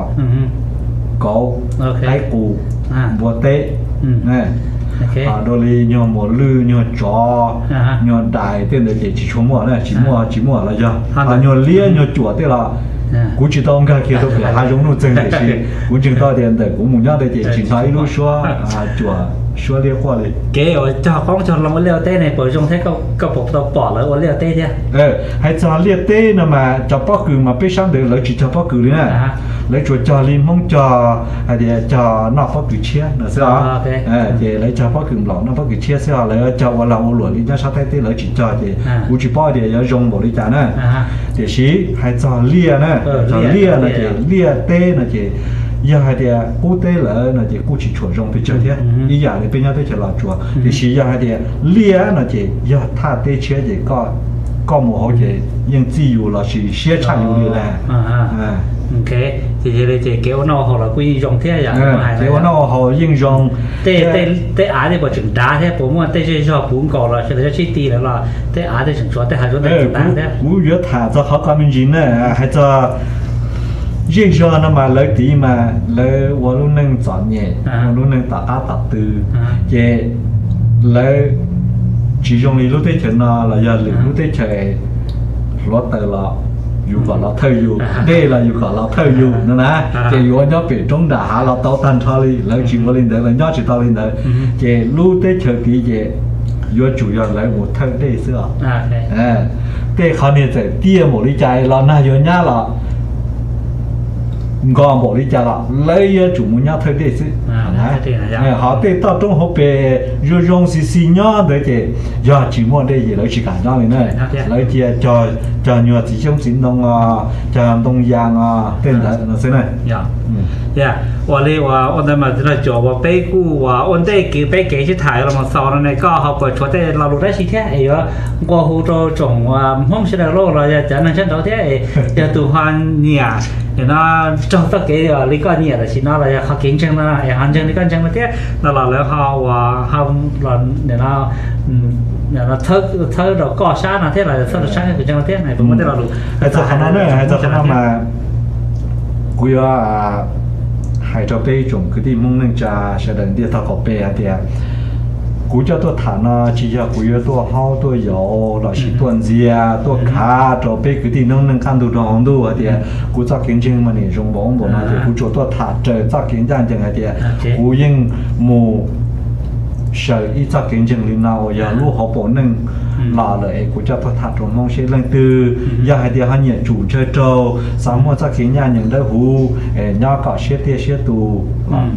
cổ cái cụ bùa tê nè đôi li nhờ một lư nhờ chó nhờ đại tên là chỉ chỉ mua này chỉ mua chỉ mua là do nhờ lia nhờ chùa tức là cú chỉ tao cái kia thôi hai giống nó chân để chỉ cú chỉ tao tiền để cú muốn nhớ để chỉ chỉ thấy lúc xưa chùa xóa lia qua đi kế ở cho con cho lòng leo tê này bởi trong thế có có bộ tàu bỏ lỡ ở leo tê thế ờ hay cho lia tê nè mà cho bóc cừ mà biết sáng được lấy chỉ cho bóc cừ nữa nè lấy chuột cho lim mong cho hay để cho nó bóc cừ chia nữa sao ờ thì lấy cho bóc cừ lỏng nó bóc cừ chia sao lấy cho vào lòng lụa đi cho sao tay tê lấy chỉ cho thì u chỉ bỏ để cho dùng bộ đi trả nè thì xí hay cho lia nè cho lia là thì lia tê là thì giờ hai đứa quốc tế là là chỉ quốc chỉ chuột rong bị chơi thế, ý giờ thì bây giờ tôi chỉ là chuột, thì chỉ giờ hai đứa lia là chỉ giờ thà tê chơi chỉ có có một họ chỉ nhưng chỉ有là chỉ xe chạyอยู่เลย啊 ok thì thì thì kiểu nó họ là quy rong thế vậy kiểu nó họ yên rong tê tê tê á thì bỏ chừng đá thế bố muốn tê chơi cho bốn cò là cho chỉ ti là tê á thì chừng cho tê hai chỗ tê chừng đá thế cú giờ thà cho họ có mình gì nữa hay cho riêng cho nó mà lấy tí mà lấy我都能赚嘢我都能大家打tư thì lấy chỉ dùng lý lúc đấy chuyện nó là giờ lúc đấy chơi lót tờ là dù có là thơ dù đây là dù có là thơ dù nữa nè thì dù nhớ bị trống đá là tao tan thôi đi lấy chỉ có lên đấy là nhớ chỉ tao lên đấy thì lúc đấy chơi tí gì dù chủ yếu lấy một thơ đây xưa à cái khó nên sẽ tia một lý trái là na dù nhá là còn bộ đi chả là lấy chủ muốn nhau thôi đấy chứ, họ tới tao trong họ về rồi dùng xì xì nhau đấy thì giờ chỉ muốn đây gì lấy chỉ cả nhau này lấy chia cho cho nhiều chỉ trong sinh đông à cho đông giang à tên đấy nó thế này, yeah, 我哩話我哋咪真係做話俾股話我哋幾俾幾隻台啦嘛，所以呢個學過坐啲老路仔時天，哎呀，我好多種話唔識得攞啦，又真係真到啲，又讀翻年，然後做得幾個呢個年啦，先啦，又學競爭啦，又競爭呢個競爭啲，嗱嗱兩下話後來然後嗯。là nó thơ thơ rồi cò sát là thế là thơ rồi sát cái chân thế này cũng có thể là đủ hay cho khả năng này hay cho khả năng mà quý à hay cho bây chúng cái gì mong nên cha sẽ đến đi thao cọp bè thì cú cho tôi thả nó chỉ cho cú cho tôi hao tôi yếu là chỉ tuần gì à tôi khá cho bây cái gì nông nông can đồ đó không đủ thì cú cho kiến chứng mà này dùng bóng bóng thì cú cho tôi thả trời cho kiến trang chẳng hạn thì cú nhưng mù sợ ít cho kiến chứng lên nào giờ lúc họ bỏ nâng là lợi của cho tôi thật trong mong sẽ lên từ giờ hai đứa họ nhận chủ chơi trâu sáng mua cho kiến nhà những đứa hú nhau cọ xe tia xe tù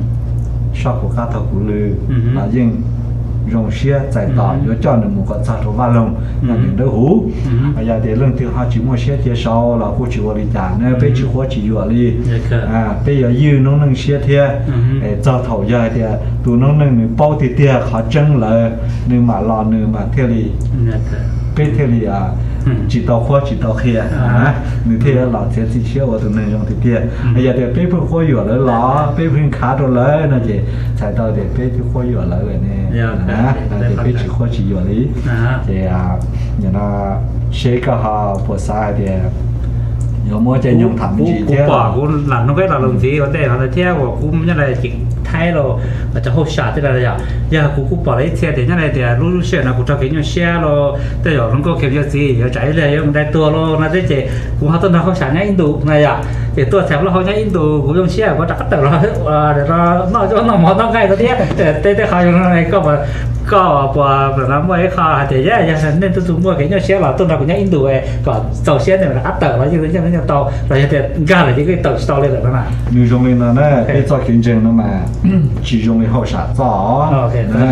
sau của các thằng của lư là nhưng dùng xe giải tỏa cho cho được một con sao thổ ba lồng nhà những đứa hú giờ để lên từ họ chỉ mua xe tia sau là cô chỉ có đi trả nên bây giờ cô chỉ vừa đi à bây giờ dư nó nâng xe tia cho thầu giờ thì tụi nó nâng bao thì tia họ chân lại nhưng mà lò nhưng mà theo đi bây theo đi à chỉ tao khoa chỉ tao kia à như thế là sẽ chỉ xíu ở tụi này trong thì tia bây giờ thì bây giờ khoa vừa lại lò bây giờ khá rồi lại là gì chạy tao để bây giờ khoa vừa lại rồi nè à thì bây giờ khoa chỉ vừa đi thì à nhà nó sẽ có họ bổ sai thì有冇即係用談字啫？我話我嗱，我嗰啲字我哋係聽我估一嚟直睇咯，就好傻啲啦又，又估估把你聽啲一嚟啲路線啊，估咗幾樣寫咯，都有兩個叫咗字，有仔咧有唔帶多咯，那啲即係估下都係好傻嘅印度係啊，即係多睇咯好嘅印度估用寫我就得咯，啊，然後攞咗攞冇當雞嗰啲，誒，啲啲係用嚟個話。có bò là mấy kho thì giá giá nên tôi mua cái nhau xe là tôi nào cũng nhớ Indo ấy còn tàu xe này là áp tàu nó như thế như tàu rồi thì ga là những cái tàu tàu lên rồi mà như dùng lên là nè bây giờ kinh doanh nó mà chỉ dùng cái hậu sản gió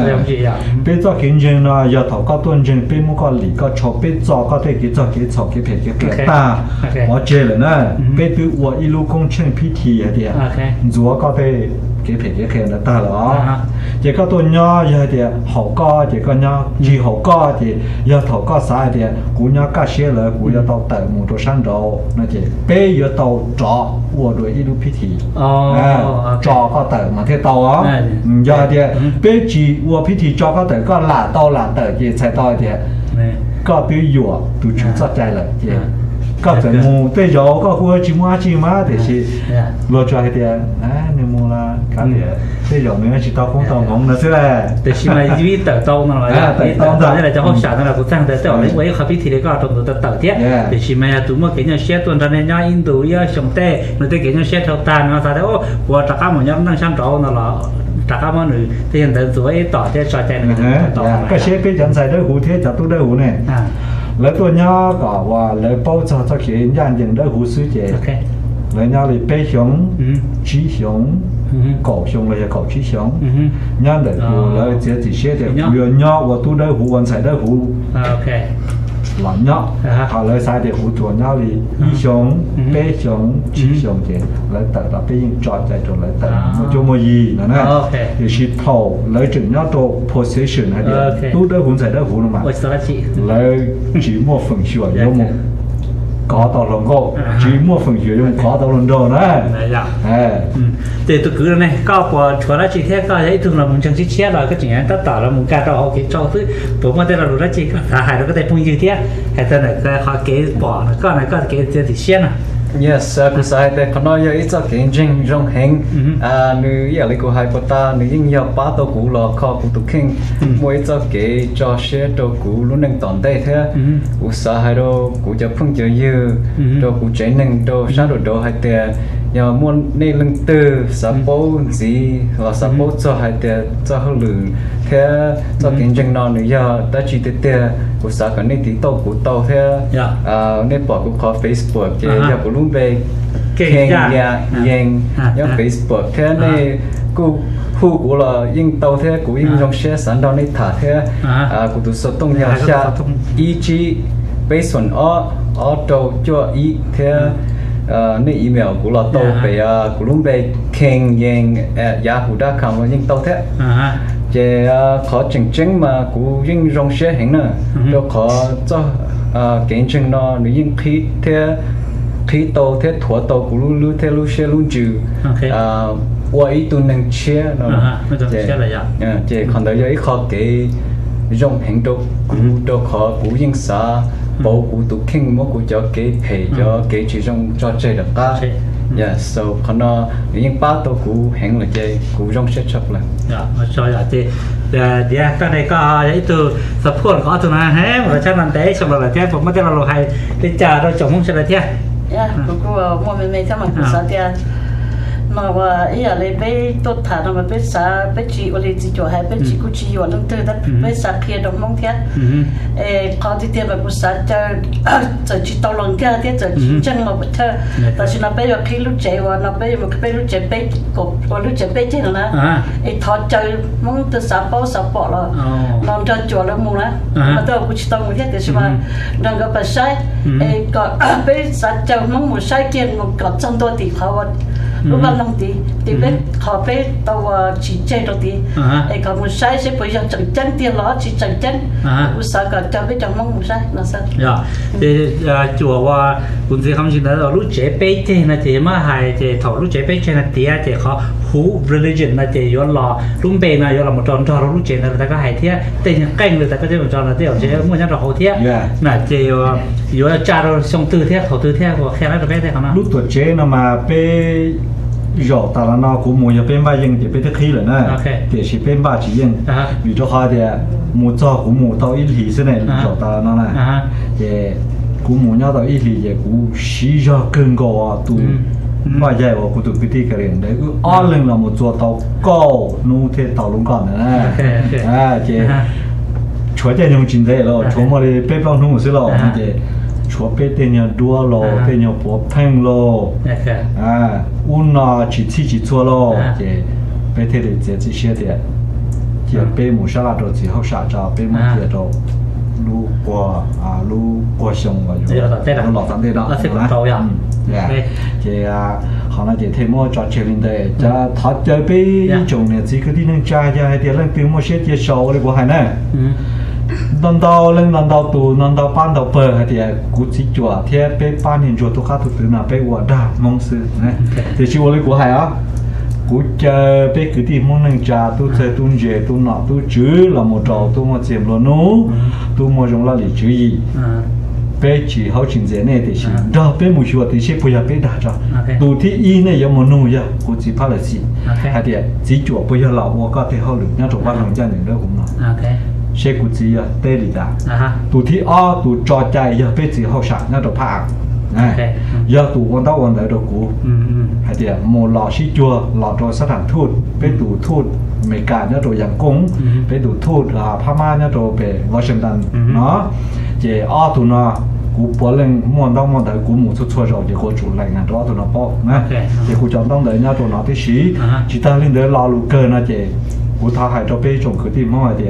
bây giờ kinh doanh nó giờ thầu có tuần doanh bây mua có lý có cho bây giờ có thể cái cho cái cho cái phải cái cái ta ở trên là nè bây giờ我一路工程 P T 的如có thể cái phải cái cái là ta đó chỉ có tôi nhỏ giờ thì hậu có chỉ có nhỏ chỉ hậu có thì giờ thầu có sai thì cũng nhỏ cá xe là cũng giờ tàu tàu một chỗ sang đầu nó chỉ bây giờ tàu trọ của đội ilu piti trọ có tàu mà thế tàu á giờ thì bây chỉ của piti trọ có tàu có là tàu là tàu gì sai tàu thì có tiêu dừa từ chúng ta chạy lại thì có thể mua bây giờ có khu chỉ mua chỉ mà thì chỉ lo cho cái tiền à nếu mua là cái gì bây giờ nữa chỉ tao không tao ngon nữa thế là thì chỉ mà duy tờ tao nó là tao tao này là cho họ sản là cũng sang tới tao lấy với họ biết thì cái trong tao tao thiết thì chỉ mà tụi mua cái nhà xe tuần ra nên nhau Indo ya xong tê nó tới cái nhà xe thâu tàn nó sao đấy ô của tất cả mọi nhóm đang sang trâu nó là trả các món nữ thì hiện tại rồi tỏ cho trò chơi này tỏ cái xe bây giờ xài đỡ hủ thế chả tôi đỡ hủ này lấy tôi nhớ cả và lấy bao giờ cho khi nhận nhận đỡ hủ sứ chế lấy nhau thì bé熊trí熊狗熊là狗trí熊nhớ để hủ lấy chế chỉ xe để vừa nhớ và tôi đỡ hủ còn xài đỡ hủ là nhớ họ lấy xài để hủ chuột nhau thì熊bé熊trí熊chế lấy tự là bé những trò chạy rồi lấy tự một chỗ một gì nữa này thì chỉ thầu lấy chừng nhớ đồ position hay gì tôi đỡ hủ xài đỡ hủ mà lấy chỉ một phần chuột giống một có tàu lồng gỗ chỉ một phần chuột giống có tàu lồng đồ đấy thì tôi cứ này có của chúa là chỉ thế có thấy thường là mình chẳng chỉ chết rồi cái chuyện này tất tỏ là mình cả đầu cái cho thứ tôi mà tên là đồ đó chỉ cả hai nó có thể phun như thế hay tên là cái họ kế bỏ có này có cái thì chết à yes cứ sai thế còn nói ít cho cái trình trong hành à nữ giờ lấy của hai cô ta nữ những giờ ba tàu cũ là kho của tụi kinh mỗi cho cái cho xe tàu cũ luôn đang tồn tại thế của xã hai đô của cho phương chờ dư cho của trái nâng cho sát đồ đồ hai tiền nhờ muốn nên lưng từ sắp bố gì hoặc sắp bố cho hai tiền cho hơn lượng thế cho kinh doanh nó nữa giờ ta chỉ tiền tiền của xã cái này thì tàu của tàu thế à nên bỏ của khó Facebook thì giờ của luôn về Kieng Yang nhớ Facebook thế này của khu của là những tàu thế của những dòng xe sẵn đó này thả thế à của tụi số tông nhà xe ý chí based on auto cho ý thế nơi email của là tàu về của luôn về Kieng Yang yahoo chấm com là những tàu thế chế khó chỉnh chỉnh mà của những dòng xe hình nữa đâu khó cho kiến trình nó những khí thế khí tàu thế thua tàu của luôn luôn thế luôn xe luôn trừ qua ý tôi năng chia nó chế còn đấy ấy khó cái dòng hình đâu cũng đâu khó của những xã bố của tụi kinh mỗi của cho cái hệ cho cái chỉ trong cho chơi được cả yeah so còn nó những ba tàu của hẹn là chơi của dòng set up là yeah cho là chơi dia cái này có ấy từ support có từ nào hết rồi chắc là thế xong rồi là thếผมไม่ได้เราhay cái trà đó chồng không sẽ là thế yeah của của mua mình mình thằng mình sao thế màว่าอีอะไรไปตัวฐานมันไปสาไปจีอะไรจีจ่อให้ไปจีกุจีอยู่นั่นตื่นแต่ไปสาเขียดมองเทียเออเขาที่เทียบแบบสาจะจะจีตลงแค่เทียจะจีจังมาเธอแต่ฉันนับไปว่าคิดรู้ใจว่านับไปว่าไปรู้ใจไปกบว่ารู้ใจไปจริงนะไอ้ทอดใจมองตัวสาเป้าสาปอแล้วนอนจะจ่อแล้วมึงนะมาตัวกุจีตรงเทียแต่ใช่ไหมนั่นก็ไปใช้ไอ้ก็ไปสาจะมองหมดใช้เกียนมันก็จังตัวตีเขาว่าlúc ban đầu thì thì biết họ biết tàu chỉ chơi đầu thì ấy còn một sai sẽ bây giờ chẳng chân tiền đó chỉ chẳng chân một sai cả cho biết chẳng mong một sai là sao? Dạ thì chùaว่าคุณสิคำจริงแล้วรู้เจ๊เป๊ะเจนะเจ๊มาหายเจ๊ถอดรู้เจ๊เป๊ะเจนะเตี้ยเจ๊เขาหู religion นะเจ๊ย้อนรอรุ่งเปนะย้อนรอมาจอนจอรู้เจ๊นะแต่ก็หายเตี้ยแต่ยังใกล้เลยแต่ก็เจ๊มาจอนนะเตี้ยเจ๊เมื่อยังรอเขาเตี้ยน่ะเจ๊ย้อนจ่าเราส่งตื้อเตี้ยเขาตื้อเตี้ยก็แค่นั้นก็แค่เตี้ยเขานะรู้ตัวเจ๊นะมาเป๊rõ ta là nó cũng muốn bên ba yên thì bên thứ khi là này thì chỉ bên ba chỉ yên vì cho họ thì một cho cũng một tàu ít thì thế này rõ ta là nó này thì cũng muốn nhau tàu ít thì thì cũng xí ra cơn gò tụ mà vậy và cũng tụ cái tí cái đấy cứ ở lên là một chỗ tàu cao nu thế tàu lông còn này à thì chúa chơi nhung chính thế rồi chúa mà đi bên bao nu một xíu rồi thì chúa biết tên nhà đua lo tên nhà bố phèn lo à un nó chỉ chỉ chỉ chua lo thì biết thế thì chỉ xe thì thì biết một số là đồ chỉ học xã cho biết một cái đồ lu qua à lu qua sông và rồi lu lọt tận đây đó thì họ nói thì thêm một trò chơi lên đây cho thoát chơi biết chồng này chỉ cứ đi nâng trai cho hay thì lên tiếng một xe thì sầuเลยcủa hai này lần đầu lên lần đầu tụ lần đầu ban đầu bờ thì cũng chỉ chùa thì bé ban hiện chùa tôi khá thực từ nào bé qua đà mong sự này thì chỉ lấy của hai á cũng chờ bé cứ đi mong nâng trà tôi chơi tôi dễ tôi nọ tôi chữ là một trò tôi mà chìm lo nú tôi mà dùng là để chữ gì bé chỉ hậu trình dễ này thì chỉ đó bé một chùa thì sẽ bây giờ bé đã cho tụ thì y này giống một nụ ya cũng chỉ phát là gì hay thì chỉ chùa bây giờ là我có thể hậu được nhá chùa ban lòng gia đình đó cũng là xe của chị à tê đi đã tụ thi o tụ trò chạy giờ biết gì hậu sản nhá đồ phá này giờ tụ quan tao quan đại đồ cũ hay thì một lò xí chua lò trôi sát hàng thút bên tụ thút mấy cả nhá rồi dạng cúng bên tụ thút là Pama nhá rồi về Washington nó chỉ ở tụ nó cú bỏ lên muốn đâu muốn tới cú một chút xua rồi thì cô chủ lại ngàn đó tụi nó bỏ nè thì cú chọn đông đấy nhau tụi nóที่สีchỉ ta lên đấy lo lù cơ nó chỉ cú thao hải cho bây trồng cứ tìm mong là gì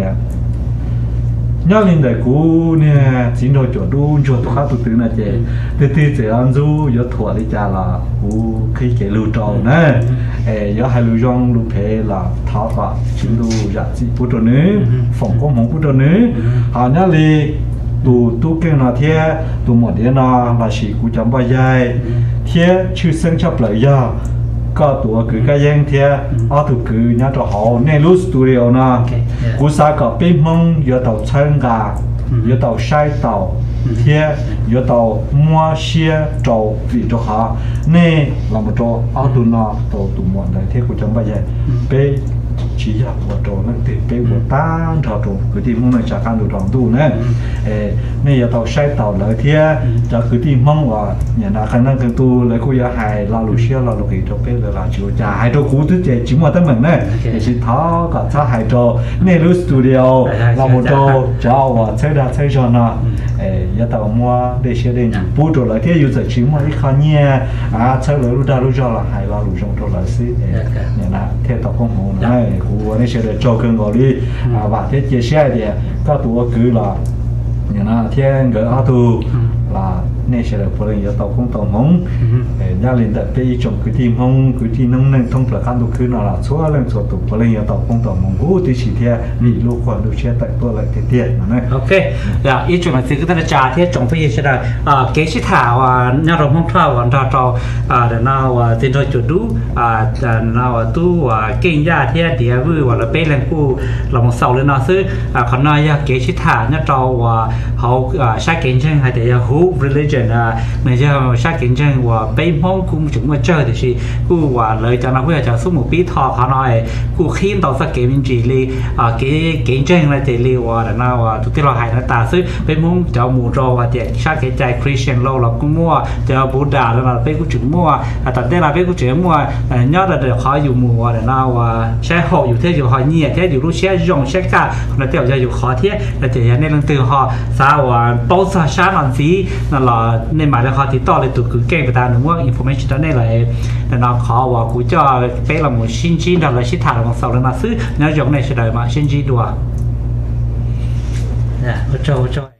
nhau lên đấy cú nè chính rồi chỗ đun chỗ tụi khác tụi tứ là chỉ từ từ chỉ ăn du giờ thua đi cha là cú khi cái lù trâu nè giờ hai lù rong lù phê là tháo vào chính lù giả chỉ bút trâu nữa phòng công phòng bút trâu nữa họ nhau đi tụ tụ cái nào thế tụ một đứa nào là chỉ cú chấm bao dài thế chữ sinh chấp lợi giờ có tụ cứ cái giang thế ở tụ cứ nhớ cho họ nên lúc studio na cú sa có bên mông giờ tàu chân gà giờ tàu sai tàu thế giờ tàu mua xe trâu vì cho họ nên là một chỗ ở tụ nó tàu tụ một đấy thế cú chấm bao dài bên chỉ là một chỗ nó thì cái một tan trò chỗ cứ tìm mong là trả căn được tròn tu nè, nên giờ tàu sai tàu lợi thế, cho cứ tìm mong là nhà nào khả năng cái tu lấy cô giờ hài lo lụt xe lo lụt gì cho cái là chịu trả hai chỗ cũ thứ chỉ chỉ một tấm mình nè, thì chỉ tháo cả tháo hai chỗ, nên lúc studio là một chỗ cho và xây ra xây cho nó, giờ tàu mua để xe đến bù chỗ lợi thế dù chỉ chỉ một ít khó nhẹ, à xây lợi lúc ra lúc cho là hài lo lụt trong chỗ lợi xí, nhà nào theo tàu công hồ này của nên sẽ để cho cơn gọi đi và thế chia sẻ thì các tụi cứ là như là thiên gỡ áo thu là nên sẽ được phụ huynh tàu công tàu mông gia đình tại bây trồng cứ tìm mông cứ tìm nông nông thông là căn tụ cứ nào là số lần số tụ phụ huynh tàu công tàu mông cũ thì chỉ theo bị lũ khoản lũ xe tại tôi lại tiền tiền này ok dạ ý chuyện là sự cái ta trả thiết trồng bây giờ sẽ là kế sĩ thảo nhà rồng mông thao còn trò trò để nào tiền rồi chuột đú nào tu kinh gia thiết Dia Vue hoặc là bên lên khu là một sầu lên nào xứ còn nói kế sĩ thảo nhà trò họ sai kiến chân hay để hú religion này cho sai kiến chân và bên mông cũng chúng mà chơi thì chỉ cứ và lời cho nó bây giờ số một bí thọ họ nói cứ khi tàu sa kiến chỉ li cái kiến chân là chỉ li và để nào tụi tôi hay nó ta xứ bên mông cho mù rô và để sai cái trái Christian lâu là cũng mua cho Buddha là bên cũng chúng mua tại đây là bên cũng chúng mua nhớ là để họ dùng mù để nào sẽ họ dùng thế dùng họ nhẹ thế dùng lúc sẽ dùng sẽ cả nó tiểu ra dùng khó thế là chỉ nên lần từ họ sao bao sa sáng làm gì là nên mà họ thì to lên tụi cứ kêu người ta đúng không information đó nên là là nó khó và cũng cho bé là một sinh chi đó là sinh thả là một sau đó mà xứ nó giống này sẽ đợi mà sinh chi đùa, dạ, cho cho